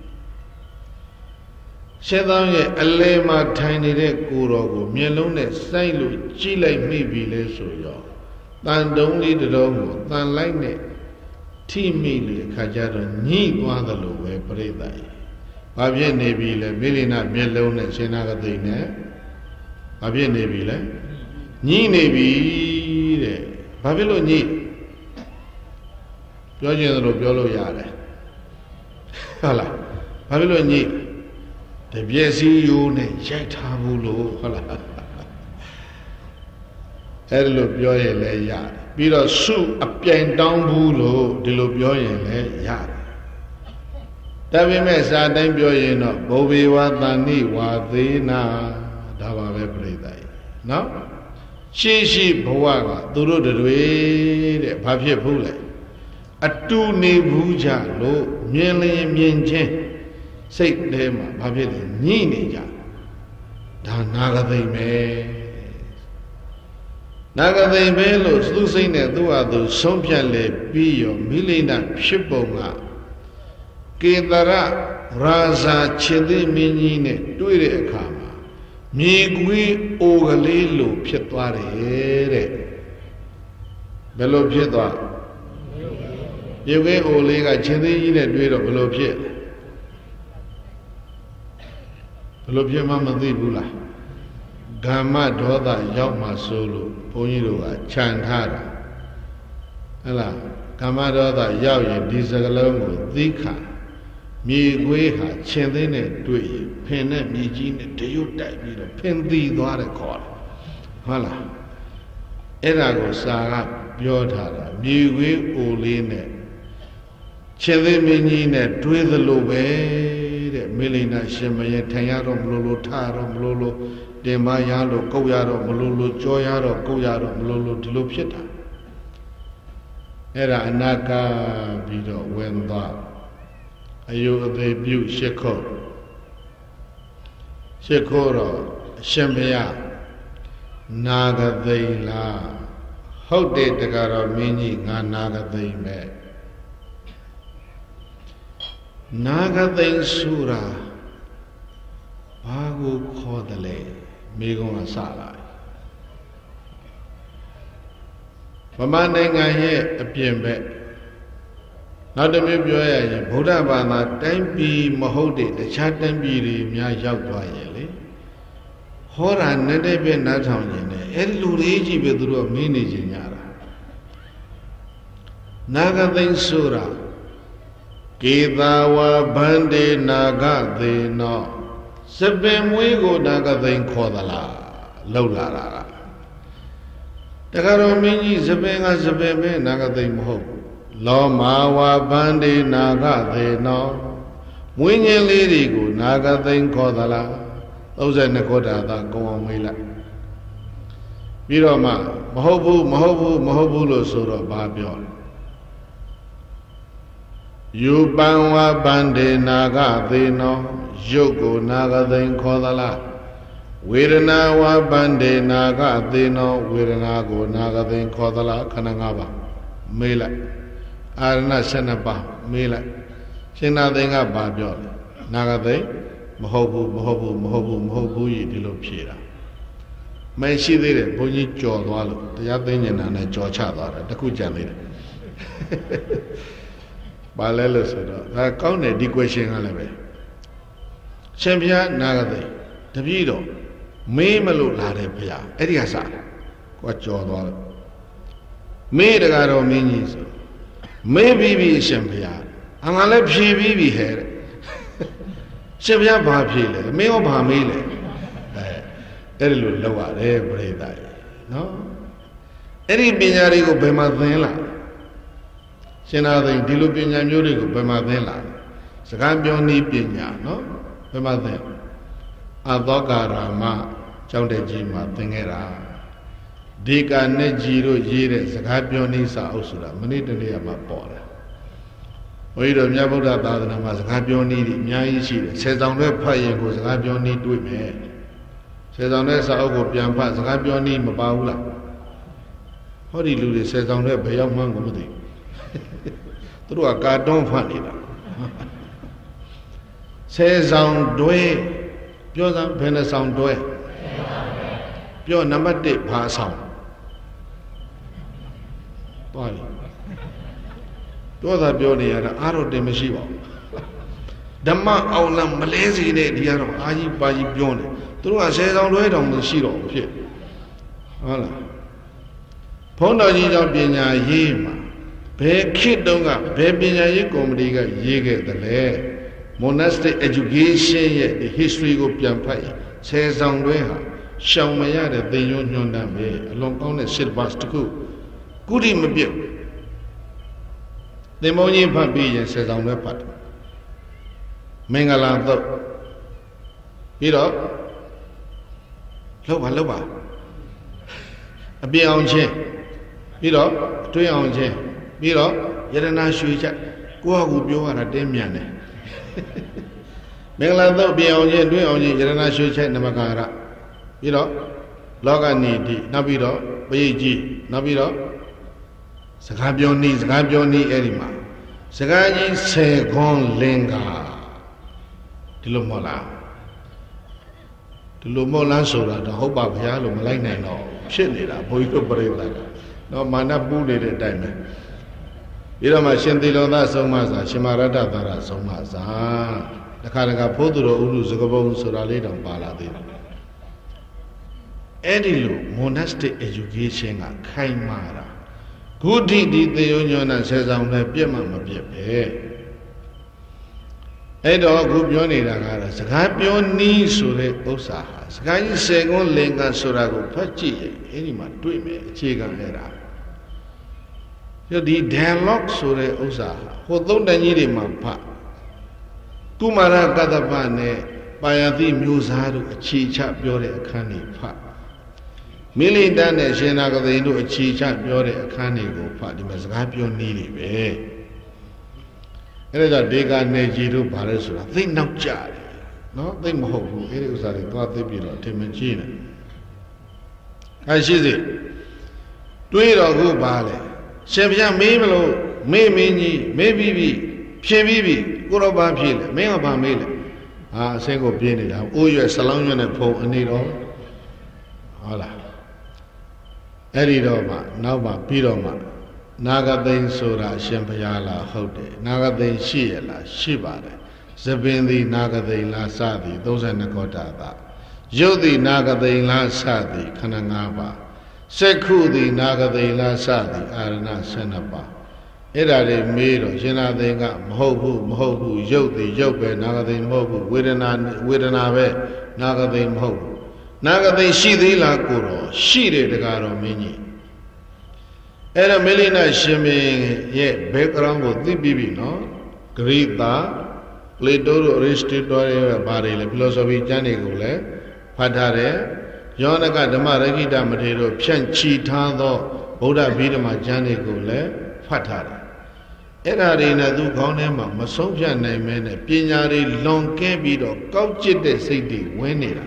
8000ရဲ့အလဲမှာထိုင်နေတဲ့ကိုတော်ကိုမျက်လုံးနဲ့စိုက်လို့ကြည့်လိုက်မိပြီလဲဆိုရောတန်တုံးလေးတစ်လုံးကိုတန်လိုက်နဲ့ထိမိလေအခါကျတော့ညှိသွားသလိုပဲပြိဿကြီးဘာဖြစ်နေပြီလဲမေလိနာမျက်လုံးနဲ့ရှင်နာကသိနဲ့ဘာဖြစ်နေပြီလဲညှိနေပြီတဲ့ဘာဖြစ်လို့ညှိပြောခြင်းသလိုပြောလို့ရတယ်ဟုတ်လားဘာဖြစ်လို့ညှိတပြည့်စီရိုးနဲ့ရိုက်ထားဘူးလို့ဟုတ်လားအဲ့လိုပြောရင်လည်းရတယ်ပြီးတော့စုအပြိုင်တောင်းဘူးလို့ဒီလိုပြောရင်လည်းရတယ်ဒါပေမဲ့စာတိုင်းပြောရင်တော့ဘုဗ္ဗေဝသန္နိဝါသေးနာဒါပါပဲပြိဿကြီးနော်ရှိဘဝကသူတို့တွေတဲ့ဘာဖြစ်ဘူးလဲအတူနေဘူးကြလို့မြင်လျင်မြင်ချင်းစိတ်ထဲမှာဘာဖြစ်လဲညှိနေကြဒါနာဂသိမ့်မယ်နာဂသိမ့်ပဲလို့သူစိတ်နဲ့သူ့ဟာသူဆုံးဖြတ်လေပြီးရောမိလိဏဖြစ်ပုံကကေတရရာဇာခြေသိမင်းကြီးနဲ့တွေ့တဲ့အခါမှာမြေကွေးအိုကလေးလိုဖြစ်သွားတယ်တဲ့ဘယ်လိုဖြစ်သွားမြေကွေးအိုလေးကခြေသိကြီးနဲ့တွေ့တော့ဘယ်လိုဖြစ်ဘယ်လိုဖြစ်မှမသိဘူးလား Gamma Doda Yama Solo, Poniro, Chantara. Ella, Gamma Doda Yawi, Disagalongo, Dika, Migueha, Chendene, Dui, Pena, Mijin, Teuta, Pendi, Dora Call. Hala. Erago Saga, Biotara, Migue, Oline, Chelemine, Dui the Lobe, Melina, Shemay, Tayaro, Lolo, Taro, Lolo, Demayalo, Koyaro, Lolo, Joyaro, Koyaro, Lolo, Tilopita. Era Anaka, Bido, when the Ayo the Butte, Shekoro, Shemaya. Naga they la. How did the Gara meaning a Naga they met? Naga they Sura Bagu Kodale, Migo Sala. Mamanding I hear a piembe. Not the Mibioya, Buddha Bana, Tempi, Mahodi, the Chatambi, Mia Yawayele. Hora Nedebe Natam, Eluriji Bedru Mini Jinyara Naga then Sura Kidawa Bande Naga de no Sebem Wigo Naga then Kodala Lola Takaro Mini Zebenga Zebeme Naga de Mo Lomawa Bande Naga de no Winnie Lady go Naga then Kodala. Those are Nakoda that go on Mila. Biroma, Mahobu, Sura Babion. You Banwa Bande Naga, they know, Yoko Naga, then Kodala. Wiranawa Bande Naga, they know, Wiranago Naga, then Kodala, Kanangaba, Mila. Arna Senaba, Mila. Sina Denga Babion, Naga, they. Mahobu, Dilopira. May she did it, Bonnie Joe, the Yabinian and a George Hadar, the Kujan. Balella said, I counted the question alebe. Champion Nagade, the Vido, May Malu Ladepia, Ediasa, what Joe May the Garo Minis, may be champion, and I let she be here. Shebya Babile, Meo Bamile, Erilu Loa, every day. No? Eri Binarigo Bemadela. Sena the Dilupina Murigo Bemadela. Sagambioni Pina, no? Bemadel. Adogara ma, Chaudejima, Tengera. Diga Nejiro Jire, Sagabioni Sa Usura, Manitania Mapora. We don't have that as Gabioni, Miashi, says on the pay goes Gabioni to me. Says on this Ogo Piampa, Gabioni Mabaula. How do you do this? Says on the pay of Mangomudi. Through a cardon funny. Says on Due, Pure Penis on Due. Pure number 8 pass on. Boy. Toda Bioni and Aro de Meshiva. Dama Aulam Malaysia, the Yaro, Aji Baji Bioni. Through a says on the on the Shiro. Hala. Ponda Jija Pina Yima. Pe Kidonga, Pepina Yikomdiga, Yige the Lay. Monastic education yet the history of Piampai. Says on Weha. Shaumaya the Union Dame, along on the Silvastiku. Good him a bit. The Moni Papi says on the part. Mengala though. Hiro Loba. A be on chain. Hiro, 2 on chain. Hiro, Yadana Shuja, go up you are a demiane. Mengala though be on chain, 2 on chain, Yadana Shuja, Namakara. Hiro, Loga Nidi, Nabiro, Baji, Nabiro. Sagabioni, Erima. Sagaji Segon Lenga. Tilumola. Tilumola Sura, the hope of Yalo Malay no. Shellida, Boyko Breva. No mana bullet at diamond. Irama Shendilona Somasa, Shimarada Dara Somasa. The Karanga Poduro Ulu Zagabon Sura later on Baladi. Edilo monastic education ga khaimara gudi di Theonyona says on the Piemama Piepe. Edo Gubio Nidagara, Sagapio ni Sure Osaha, Sky Segon Lenga Surago Pachi, any Matwime, Chigan Era. You did dialogue Sure Osaha, although the Nidimapa. Kumara Gadabane, Bayadi Musaru, a chicha Biore, a canny pa. Millie Dane, Shenaga, they do a chicha Biore, a canny go pa, the Masgapio Nidi. They got Nejiru Parisura. They know Jari. No, they moho. It was a thought they be not Timagina. I see it. Do it or go Bale. Shabia Mabelo, May Mini, maybe Piabibi, Guroba Pile, Mayaba Mele. Ah, Sango Pianida. Oh, you're a salon and po and need all. Hola. Eridoma, Nova, Pidoma. Nagathin Sura Shempayala Hote, Nagathin Shiela, Shibare, Zabindi Nagathin La Sadi, those are Nakota, Jodi Nagathin La Sadi, Kanangaba, Sekudi Nagathin La Sadi, Arana Senapa, Edade Miro, Jenathinga, Mohobu, Jodi, Jope, Nagathin Mobu, Widanabe, Nagathin Mobu, Nagathin Shidi La Kuro, Shide the Garo Mini. Era Melina Shimmy, ye, background of the Bibi, no? Grita, Plato, Aristotle, Baril, philosophy, Janigule, Padare, Yonaga, the Maragida Matero, Pianchi Tando, Buddha Vidama Janigule, Patare. Era Rina do Gonema, Masovia name, Pinari, Long Cabido, Couchite City, Wenera.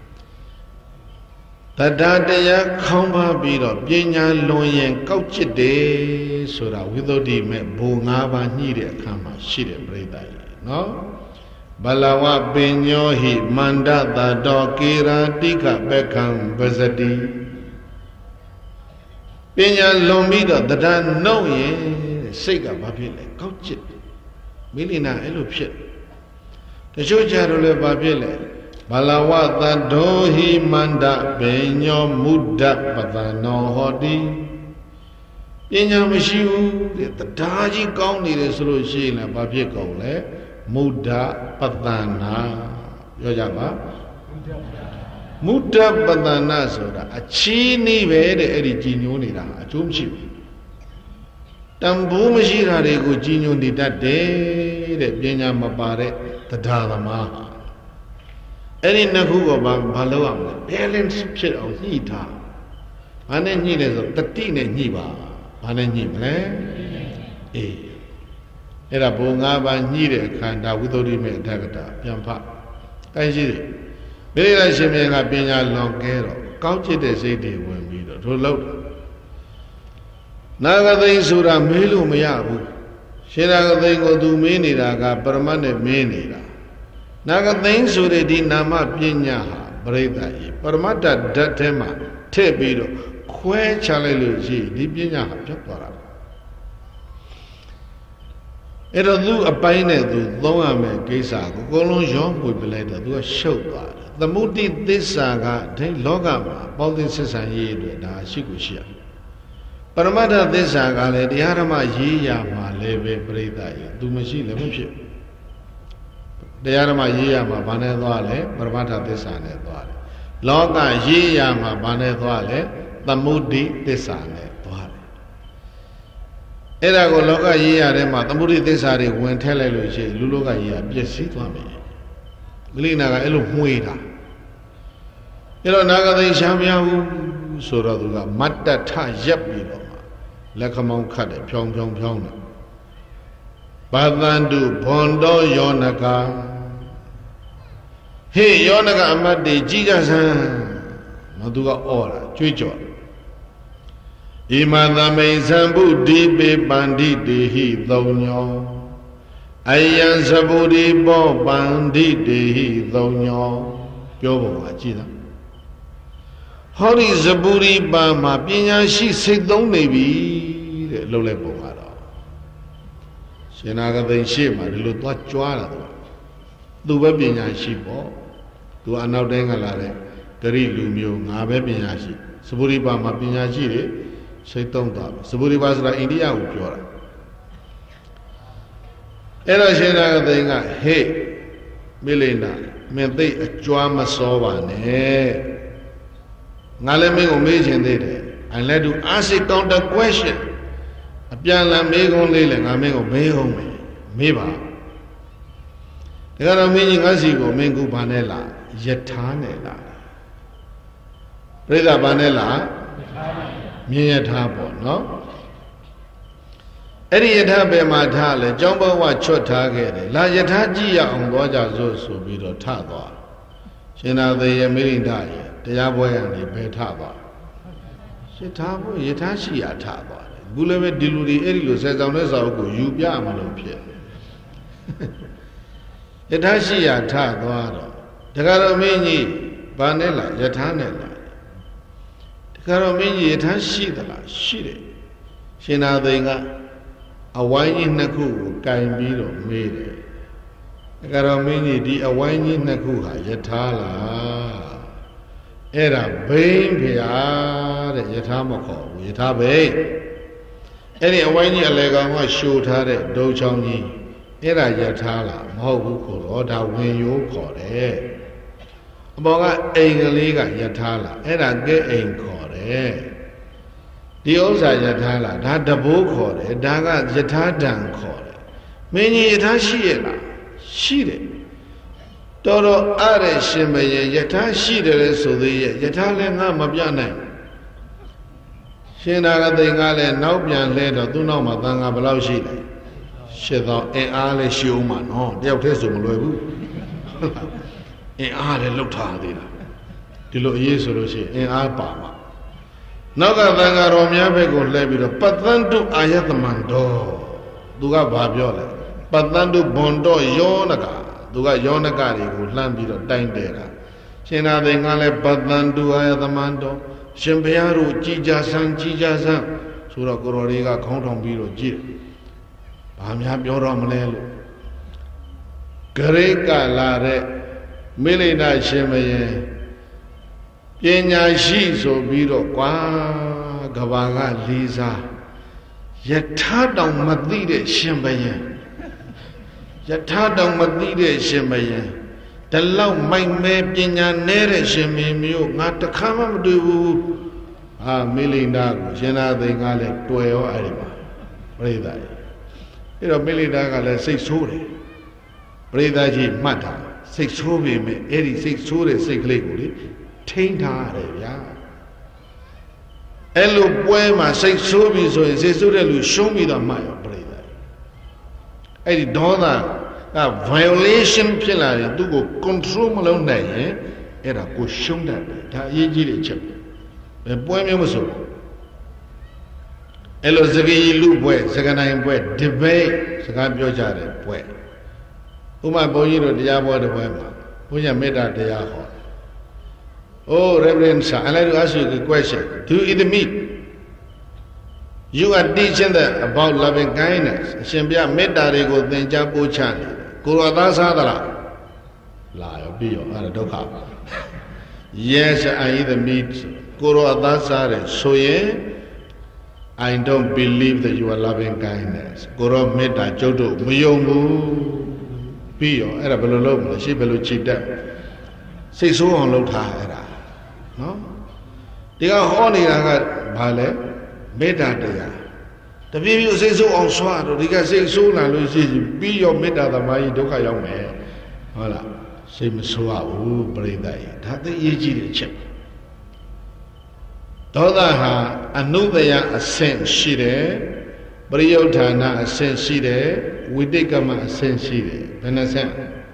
Tadadaya Kamba Bido, Pinya Loyen, Couchite, Sura, without the Bungava Nida Kama, Shide Breda, no? Balawa Benyohi, Manda, the Dokira, Dika, Beckham, Bezadi. Pinya Lomida, the Dan no ye, Sega Babile, Couchit, Milina Elupshit. The Jojarule Babile. Balawata dohi manda benyo muda patano hodi. Pinya Mishu, the Taji County resolution of Babicole, Muda Patana, Yojaba Muda Patana Soda, a chini vede eriginunida, a chumchi. Tambumashira rego ginu di that day, the Pinya Mapare, the Dalama. Any Nahuga Baloam, balance pit of Nita. And then he is the Tina Niba, and then him, eh? Era Bungaba needed Kanda without him at Tagata, Yampa. I see it. Very like Shemina Pina Longero, couched the city when we do to load. Nagathin Sura Milu Miyabu, Shinagathin go to Minida, permanent Minida. Nagathin Sura di Nama Pina, Breda, Permata Datema, Tebido, Que Chaleluji, di Pina, Japara. Era do a paine do Longame Gesa, Golon Jean would be later do a show. The moody this saga, take Logama, Baldin Sessan Yed, Shikushia. Paramata this saga, the Arama Yama leve Breda, do machine leadership. The Arama Yama Banedwale, Paramata this ane dwale. Loga Yama Banedwale, the moody this ane. Era go loga yea rema, the Muri desari when teleluce, Luluga yea, Jessi to me. Glinaga elu huida. Elo naga de Shamia Suraduga, Matta ta yapidoma, Lakamon Kade, Pyong Pyong Pyong. Badandu, Bondo Yonaga. Hey, Yonaga Amadi, Jigasan, Maduga Ora, Chuicho. Imadame Zambu Dibe Banditi Hi Donyo Ayan Zabudi Bo Banditi Hi Donyo Pyobo Achida Hori Zaburi Bama Pinya Shi Sidon Nebi Lole Bogaro Senaga de Shima, Lutua Chuala, Duba Pinya Shibo, to Anaudengalare, Gari Lumio, Nabe Pinyashi, Suburiba Mapinyashi, Shaitonda, Suburibasra India Upura. Ella Shena Dinga, hey, Milena, Mente a Chuama Sovane. Naleme Omation there, and let you ask a counter question. A piano make only and I make obey home. Meba. The other meaning as you go, Mengu Panella, Yetanella. Brother Panella, Mietabo, no? Eddie Yetabe Matale, Jumbo Wacho target, La Yetagia on Roger Zoso Bido Tava. Shena the Yamirin Daya, the Yaboy and the Betava. Shetabo, Yetashi Atava. Guleme Diludi Erio says on this Algo, you Yamanopia. Yetashi Atava. The Garamini, Vanilla, Yetanella. The Garamini Yetashi, the Shide. Shena the a wine in Naku, Kaimiro made it. The Garamini, a wine in Nakuha, Yatala. Era Bain Pia, Yatamako, Yatabe. Any a wine Alega was showed her at Dochangi. Era Yatala, Mohuko, or that when you call it. Among a Liga Yatala, era get aim call it. The Oza Yatala, that the book called it, Daga Yatadan called it. Many Yatashiela, she did. Toro Are Shimay, Yatashi, so the Yatalanga Mabiana. Shinaga de Gale, Naubian later, do no Madanga Balaushi. She thought, and Ale Shioman, oh, they'll test them. And Ale looked hard. The look years or she, and Alpama. Naga Danga Romia Bego Lebida, but then to Ayatamando, Duga Babiola, but then to Bondo Yonaga, Duga Yonagari, who landed a time there. Shena de Gale, but then to Ayatamando, Shempearu, Jija San, Sura Cororiga, Count on Biro Jir. Pamia Bioramanello Gareka Lare, Milena Shemaye. Yenya shi so biro kwa gabaga Lisa Yatadang Mati de Shimbayan Yatadang Mati de Shimbayan the low my map in your nere shimmy, not the common do a million dollars, Jena de Gale, 12 Arima. Pray that. You know, million dollars, 6 sorry. Pray that ye matter, 6 sorry, 86 sorry, 6 legally. Taint ya. Elo poema say so be so and say so that you show me the Maya brother. Eddie Donna a violation pillar to go control Malone day, era go show that ye chip. The poema was so. Elo Zagi Lubwe, second name boy, debate, second Biojare, boy. Uma Boyino Diabo the poema, when you made that day. Oh, Reverend Sir, I'd like to ask you a question. Do you eat the meat? You are teaching them about loving kindness. Shembia Medarego, then Jabu Chan. Kurada Sadala. Lie, be your Yes, I eat the meat. Kurada Sare. So, yeah, I don't believe that you are loving kindness. Kuro Meda Jodo, Muyomu. Be your Arabello, the Shibelu Chita. Say so on Lota. No? They are only Bale, Meda Dea. The baby say so on Swat, they can say so now, be your Meda the Mai Doka young man. Hola, same Sua, who breathe that the Eji chip. Toda Anubaya ascent shide, Briotana ascent shide, Widikama ascent shide, Venasan.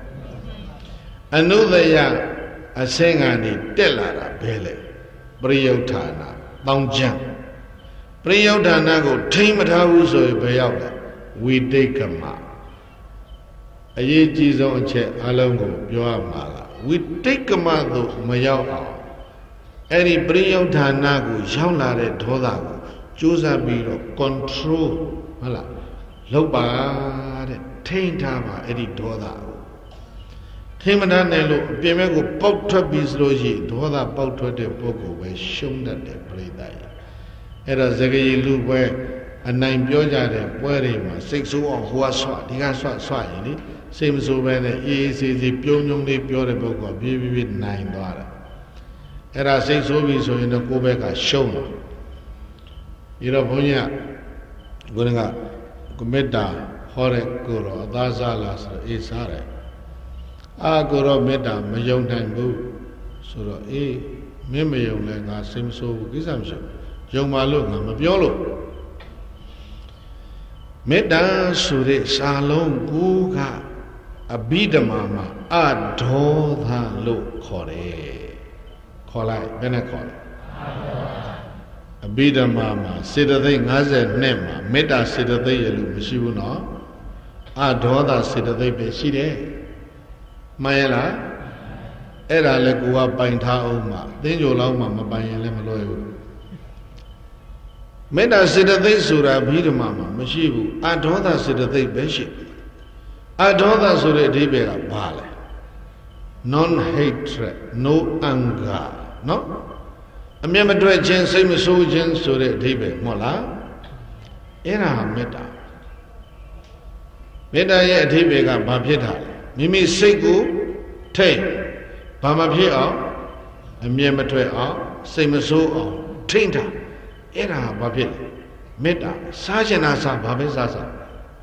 Anubaya. A singani Delara Bele, Briotana, Bounjam. Briotana go Timatahuso Bayala, we take a ma. A ye jizo and che alongo, Yoamala. We take a mother, Mayawa. Any Briotana go, Shaulare Todago, Josabiro, control, Mala, Loba, Taintama, Eddie Todago. ထိမတတ်နဲ့လို့ပြင်မဲ့ကိုပေါက်ထွက်ပြီးဆိုလို့ရှိရင်ဒေါသပေါက်ထွက်တဲ့ပုဂ္ဂိုလ်ပဲရှုံးတတ်တယ်ပြိဿရဲ့အဲ့တော့စကားကြီးလူပွဲအနိုင်ပြောကြတဲ့ပွဲတွေမှာစိတ်ဆိုးအောင်ဟိုကဆွဒီကဆွရင်လေစိတ်မဆိုးပဲနဲ့အေးအေးဆေးဆေးပြုံးပြုံးလေးပြောတဲ့ပုဂ္ဂိုလ်ပြေးပြေးနိုင်သွားတာအဲ့ဒါစိတ်ဆိုးပြီဆိုရင်တော့ကိုယ့်ဘက်ကရှုံးတယ်ဒီတော့ဘုန်းကြီးကကိုယ်ကကိုမေတ္တာဟောတဲ့ကိုယ်တော်အသားစားလားဆိုတော့အေးစားတယ်ကိုယ်တော်မေတ္တာမယုံနိုင်ဘူးဆိုတော့အေးမင်းမယုံလဲငါစိတ်မဆိုးဘူးကိစ္စမရှိဘူးယုံပါလို့ငါမပြောလို့မေတ္တာဆိုတဲ့စာလုံးကိုကအဘိဓမ္မာမှာအဒေါသလို့ခေါ်တယ်ခေါ်လိုက်ဘယ်နဲ့ခေါ်လဲအဘိဓမ္မာမှာစေတသိက်52မှာမေတ္တာစေတသိက်ရလို့မရှိဘူးနော်အဒေါသစေတသိက်ပဲရှိတယ်မှန်ရလားအဲ့ဒါလည်းကိုကပိုင်ထားအောင်မှာသင်္ကြန်လောက်မှမပိုင်ရင်လည်းမလွယ်ဘူးမေတ္တာစေတသိက်ဆိုတာဘိဓမ္မာမှာမရှိဘူးအဒေါသစေတသိက်ပဲရှိအဒေါသဆိုတဲ့အဓိပ္ပာယ်ကဘာလဲ non hatred no anger နော်အမျက်မတွေ့ခြင်းစိတ်မဆိုးခြင်းဆိုတဲ့အဓိပ္ပာယ်မဟုတ်လားအဲ့ဒါမေတ္တာမေတ္တာရဲ့အဓိပ္ပာယ်ကဘာဖြစ်တာလဲမိမိစိတ်ကိုထိတ်ဘာမဖြစ်အောင်အမျက်မထွက်အောင်စိတ်မဆိုးအောင်ထိန်းတာအဲ့ဒါဘာဖြစ်လဲမေတ္တာစားကျင်တာစားဘာပဲစားစား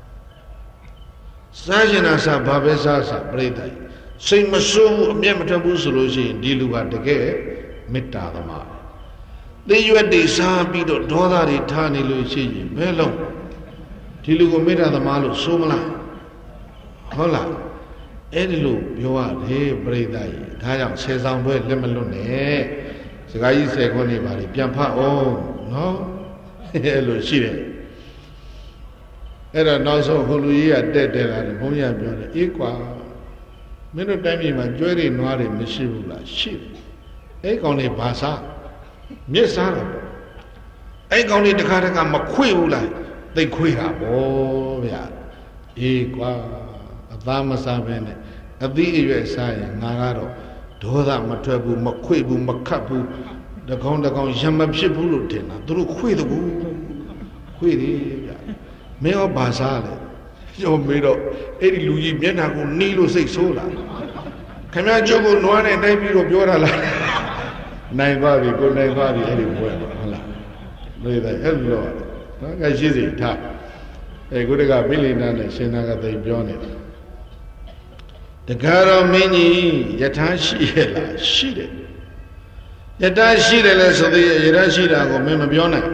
ကျင်တာစားဘာပဲစားပြိတ္တိစိတ်မဆိုးဘူးအမျက်မထွက်ဘူးဆိုလို့ရှိရင်ဒီလူကတကယ်မေတ္တာသမားသိရွက်တွေစားပြီးတော့ဒေါသတွေထားနေလို့ရှိရင်ဘယ်လုံးဒီလူကိုမေတ္တာသမားလို့ဆိုမလားဟုတ်လားအဲ့ဒီလိုပြောရတယ်ပြိတ္တိဒါကြောင့်ဆယ်ဆောင်ဘွဲလက်မလွတ်နဲ့စကားကြီး10ခွန်းနေပါလေပြန်ဖတ်အောင်နော်အဲ့လိုရှိတယ်အဲ့တော့နောက်ဆုံးဟိုလူကြီးကတက်လာတယ်ဘုန်းကြီးကပြောတယ်အေးကွာမင်းတို့တိုင်းပြည်မှာကျွဲတွေနွားတွေမရှိဘူးလားရှိတယ်အဲ့ကောင်တွေဘာစားမြစ်စားတယ်အဲ့ကောင်တွေတခါမခွေဘူးလားသိခွေတာဗောဗျာအေးကွာအသားမစားဘဲနဲ့အသီးအရွက်စားရင်ငါကတော့ဒေါသမထွက်ဘူးမခွေဘူးမခတ်ဘူးတကောင်ရံမဖြစ်ဘူးလို့ထင်တာသူတို့ခွေတကူခွေတယ်ဗျာမင်းရောဘာစားလဲပြောမေးတော့အဲ့ဒီလူကြီးမျက်နှာကိုနှီးလို့စိတ်ဆိုးလာခင်ဗျားကျုပ်ကိုနွားနဲ့တိုက်ပြီးတော့ပြောတာလားနိုင်ပါပြီကိုနိုင်ပါပြီအဲ့ဒီဘွဲဟုတ်လားလို့ရတယ်အဲ့လိုနော်ကဲရှိစီထားအဲ့ကိုတကပိလိနာနဲ့ရှင်နာကသိပြောနေတယ်တကားတော့မင်းကြီးယထာရှိရဲ့လားရှိတယ်ယထာရှိတယ်လဲဆိုသေးရဲ့ယထာရှိတာကိုမင်းမပြောနိုင်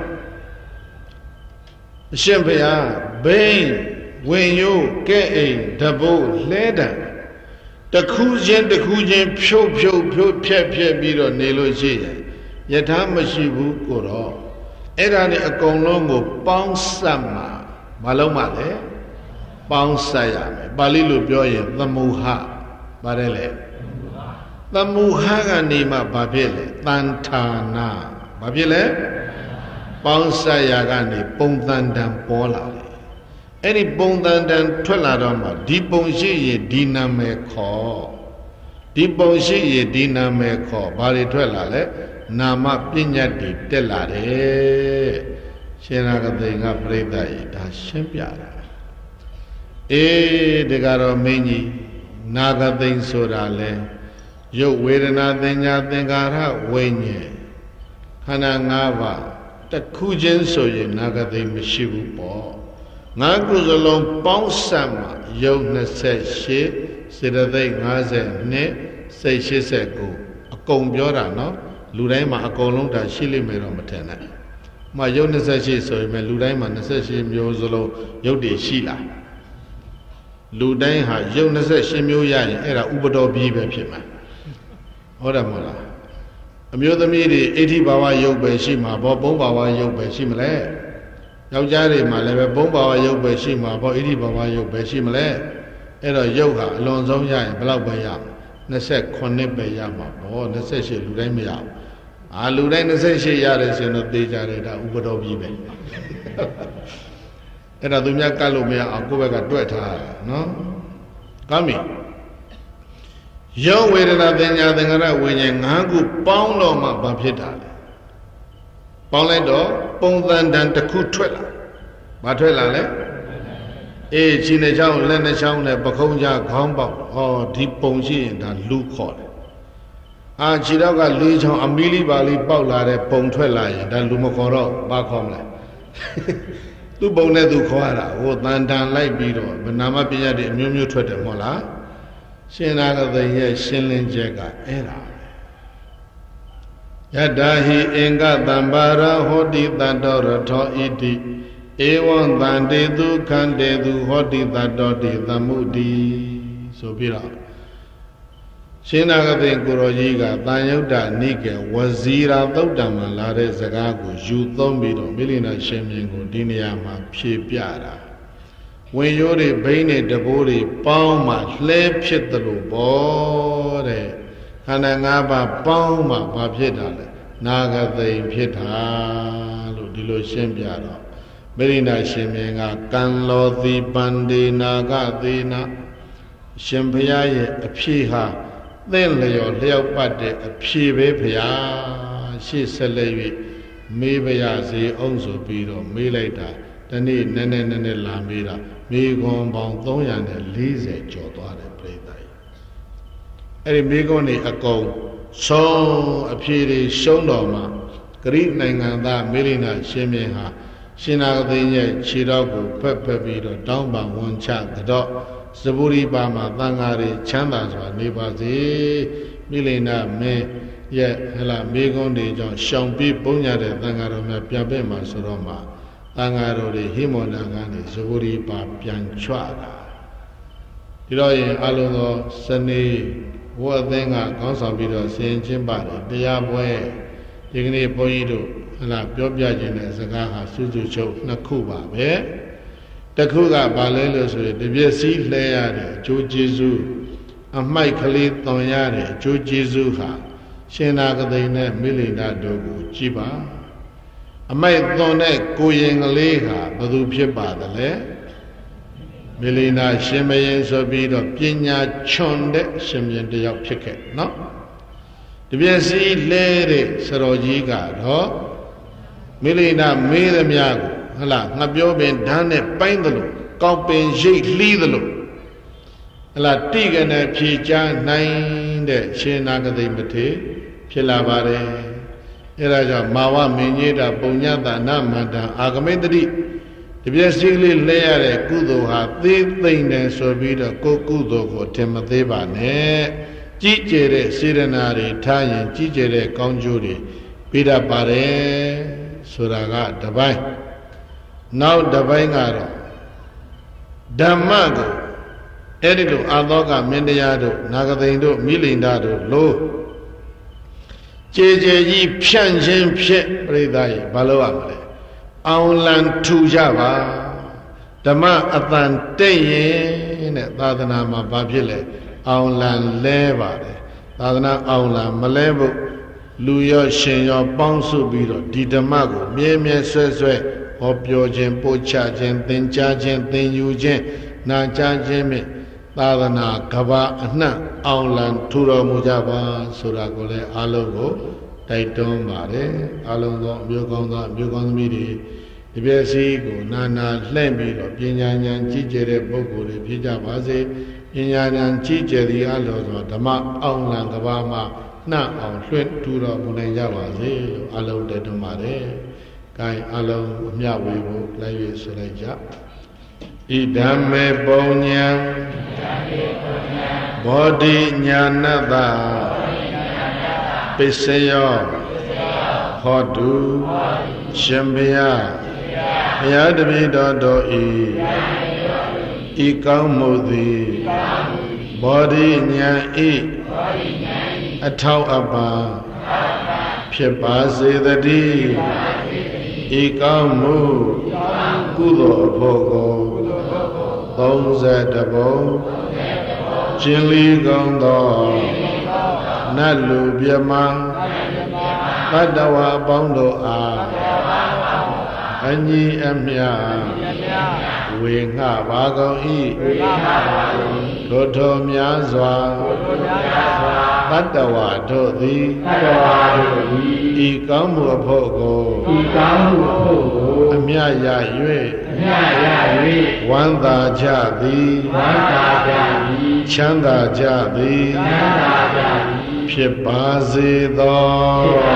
အရှင်ဘုရားဘိန်းဝင်ရိုးကဲ့အိမ်တဘိုးလဲတံတခုချင်းဖြုတ်ဖြက်ပြီးတော့နေလို့ရှိရင်ယထာမရှိဘူးကိုတော့အဲ့ဒါနဲ့အကုန်လုံးကိုပေါင်းစပ်မှာမလုံးမလဲပေါင်းစပ်ရမယ်ပါဠိလိုပြောရင်သမုဟပါတယ်လေသမုဟကနေမှဘာဖြစ်လဲတန်ဌာနာဘာဖြစ်လဲပေါင်းစပ်ရာကနေပုံသဏ္ဍာန်ပေါ်လာတယ်အဲ့ဒီပုံသဏ္ဍာန်ထွက်လာတော့မှဒီပုံရှိရင်ဒီနာမည်ခေါ်ဒီပုံရှိရင်ဒီနာမည်ခေါ်ဘာတွေထွက်လာလဲနာမပညာတွေတက်လာတယ်ရှင်နာကသိငါပြိဿရေဒါရှင်းပြတာအေးဒီကတော့မင်းကြီးနာဂသိင်ဆိုတာလဲရုပ်ဝေဒနာသင်ညာသင်္ခါရဝိညာဉ်ခန္ဓာ၅ပါးတစ်ခုချင်းဆိုရင်နာဂသိင်မရှိဘူးပေါ့ငါးခုစလုံးပေါင်းစပ်မှရုပ်28စေတသိက်52စိတ်89အကုန်ပြောတာနော်လူတိုင်းမှာအကုန်လုံးဒါရှိလိမ့်မယ်တော့မထင်နဲ့မှရုပ်28ဆိုရင်လူတိုင်းမှာ28မျိုးစလုံးရုပ်တွေရှိလားလူတိုင်းဟာရုပ်28မျိုးရရင်အဲ့ဒါဥပဒေပြီးပဲဖြစ်မှာဟုတ်တယ်မဟုတ်လားအမျိုးသမီးတွေအဋ္ဌိဘာဝရုပ်ပဲရှိမှာပေါ့ဘုံဘာဝရုပ်ပဲရှိမလဲယောက်ျားတွေမှာလည်းပဲဘုံဘာဝရုပ်ပဲရှိမှာပေါ့အဋ္ဌိဘာဝရုပ်ပဲရှိမလဲအဲ့တော့ရုပ်ဟာအလွန်ဆုံးရရင်ဘယ်လောက်ပဲရ29ပဲရမှာပေါ့28လူတိုင်းမရဘူးလူတိုင်း28ရတယ်ဆိုရင်တော့သေချာတယ်ဒါဥပဒေပြီးပဲအဲ့ဒါသူများကတ်လို့မရအောင်ကိုယ့်ဘက်ကတွက်ထားရနော်ကောင်းပြီယောဝေဒနာသင်ညာသင်္ခါရဝိညာဉ်၅ခုပေါင်းတော့မှဘာဖြစ်တာလဲပေါင်းလိုက်တော့ပုံသဏ္ဍာန်တစ်ခုထွက်လာဘာထွက်လာလဲအေးခြေနဲ့ချောင်းလက်နဲ့ချောင်းနဲ့ပခုံးကြားခေါင်းပေါက်ဟောဒီပုံရှိရင်ဒါလူခေါ်တယ်အာခြေတော့ကလေးချောင်းအမီလီပါလီပေါက်လာတဲ့ပုံထွက်လာရင်ဒါလူမခေါ်တော့ဘာခေါ်မလဲသူ့ပုံနဲ့သူခေါ်ရတာဟိုတန်တန်လိုက်ပြီးတော့နာမပညာတွေအမျိုးမျိုးထွက်တယ်မဟုတ်လားရှင်နာဂသိရဲ့ရှင်းလင်းချက်ကအဲ့ဒါယတ္တာဟိအင်္ဂတံပါရဟောတိတတ္တောရထောဣတိဧဝံတန္တေသူခန္တေသူဟောတိတတ္တောတိသမုဒိဆိုပြီးတော့ရှင်နာဂသိကိုရောကြီးကတန်ယုတ်တနိကေဝဇီရာသုတ်တံမှာလာတဲ့စကားကိုယူသုံးပြီးတော့မိလိနာရှင်မြင်းကိုဒီနေရာမှာဖြေပြတာဝင်ရိုးတွေဘိန်းတွေတဘိုးတွေပေါင်းမှလှဲဖြစ်တယ်လို့ပေါ့တဲ့ခန္ဓာ၅ပါးပေါင်းမှဘာဖြစ်တာလဲနာဂသိဖြစ်တာလို့ဒီလိုရှင်းပြတော့မိရိနာရှင်မြင်းကကံလောတိပန္ဒေနာဂသေနာရှင်ဘုရားရဲ့အဖြေဟာသင်လျော်လျောက်ပတ်တဲ့အဖြေပဲဘုရားရှေ့ဆက်လက်၍မေးပါရစေအောင်ဆိုပြီးတော့မေးလိုက်တာဒီနေ့နည်းနည်းလာမေးတာမေခွန်ပေါင်း340ကျော်သွားတယ်ပြိဿကြီးအဲ့ဒီမေခွန်နေအကုန်ဆုံးအဖြေတွေရှုံးတော်မှာဂရိနိုင်ငံသားမေရိနာရှင်မြင်းဟာရှင်နာဂသိရဲ့ခြေတော်ကိုဖက်ပြီးတော့တောင်းပန်ဝန်ချတော့သဗုရိပါမှာသံဃာတွေချမ်းသာစွာနေပါစေမိလိနာမင်းရဲ့ဟလာမေခွန်တွေကြောင့်ရှောင်ပြီးပုံညာတဲ့သံဃာတော်များပြန်ပြန်မှာဆိုတော့မှာသံဃာတော်တွေဟိမောနာကနေသဗုရိပါပြန်ချွတာဒီတော့ရင်အလုံးသောစနေဘုရားအသင်းကခေါင်းဆောင်ပြီးတော့ဆင်ချင်းပါတယ်တရားပွဲဒီကနေ့ဘုန်းကြီးတို့ဟလာပြောပြခြင်းတဲ့စကားဟာစုစုချုပ်နှစ်ခုပါပဲတစ်ခုကဘာလဲလို့ဆိုရင်တပြည့်စည်းလှဲရတဲ့အကျိုးကျေးဇူးအမိုက်ကလေးသွန်ရတဲ့အကျိုးကျေးဇူးဟာရှင်နာဂသိနဲ့မိလိန္ဒတို့ကိုကြည်ပါအမိုက်သွန်တဲ့ကိုရင်ကလေးဟာဘယ်သူဖြစ်ပါသလဲမိလိန္ဒရှင်မယင်ဆိုပြီးတော့ပညာချွန်တဲ့ရှင်မြင်းတယောက်ဖြစ်ခဲ့နော်တပြည့်စည်းလဲတဲ့စတော်ကြီးကတော့မိလိန္ဒမေးသမျှကိုဟလာငါပြောပင်ဓာတ်နဲ့ပိုင်းသလိုကောက်ပင်ရိတ်လှီးသလိုဟလာတိကနေဖြေချနိုင်တဲ့ရှင်နာဂသိမထေဖြစ်လာပါတယ်အဲ့ဒါကြောင့်မာဝမင်းကြီးတာပုံညတနာမန္တအာဂမိတ္တိတပြည့်စည်းလေးလဲရတဲ့ကုသိုလ်ဟာသေးသိမ့်တယ်ဆိုပြီးတော့ကိုကုသိုလ်ကိုထင်မသေးပါနဲ့ကြီးကျယ်တဲ့စေရနာတွေထားရင်ကြီးကျယ်တဲ့ကောင်းကျိုးတွေပေးတတ်ပါတယ်ဆိုတာကတပိုင်းနောက်တပိုင်းကတော့ဓမ္မကိုအဲ့ဒီလိုအာသောကမင်းတရားတို့နာဂသိန်တို့မိလိန္ဒတို့လို့ကြေကြီးဖြန့်ခြင်းဖြစ်ပြိဿရေဘာလို့ရမလဲအောင်လံထူကြပါဓမ္မအတန်တိတ်ရင်တဲ့သာသနာမှာဘာဖြစ်လဲအောင်လံလဲပါတယ်သာသနာအောင်လံမလဲဖို့လူရောရှင်ရောပေါင်းစုပြီးတော့ဒီဓမ္မကိုမြဲမြဲဆွဲဆွဲဟောပြောခြင်းပို့ချခြင်းသင်ကြားခြင်းသင်ယူခြင်းနာကြားခြင်းဖြင့်သာသနာကဘာအနှံ့အောင်လံထူတော်မူကြပါဆိုတာကိုလည်းအားလုံးကိုတိုက်တွန်းပါတယ်အားလုံးသောအမျိုးကောင်းသောအမျိုးကောင်းသမီးတွေဒီပြည့်စည်ကိုနာနာလှည့်ပြီးတော့ပညာဉာဏ်ကြီးကျယ်တဲ့ပုဂ္ဂိုလ်တွေဖြစ်ကြပါစေပညာဉာဏ်ကြီးကျယ်သည့်အလောသောဓမ္မအောင်လံကဘာမှာနှံ့အောင်လွှင့်ထူတော်မူနိုင်ကြပါစေလို့အားလုံးတိုက်တွန်းပါတယ်။ကိုင်းအားလုံးအမြဝေဖို့လိုက်၍ဆိုလိုက်ကြဣဓမ္မေပုံညာဘောဓိညာဏတ္တပစ္စယောဟောတုရှင်ဘုရားဘုရားတပည့်တော်တို့ဤကောင်းမှုသည်ဘောဓိညာဤအထောက်အပံ့ဖြစ်ပါစေတည်းဤကောင်းမှုကုသိုလ်အဖို့ကို30ပုံကျင်လီကောင်းသောနတ်လူပြမတတ္တဝါအပေါင်းတို့အားအညီအမျှဝေငှပါကုန်၏ထိုထိုများစွာတတ္တဝါတို့သည်ဤကောင်းမှုအဖို့ကိုအမြရ၍ဝမ်းသာကြသည်ချမ်းသာကြသည်ဖြစ်ပါစေသော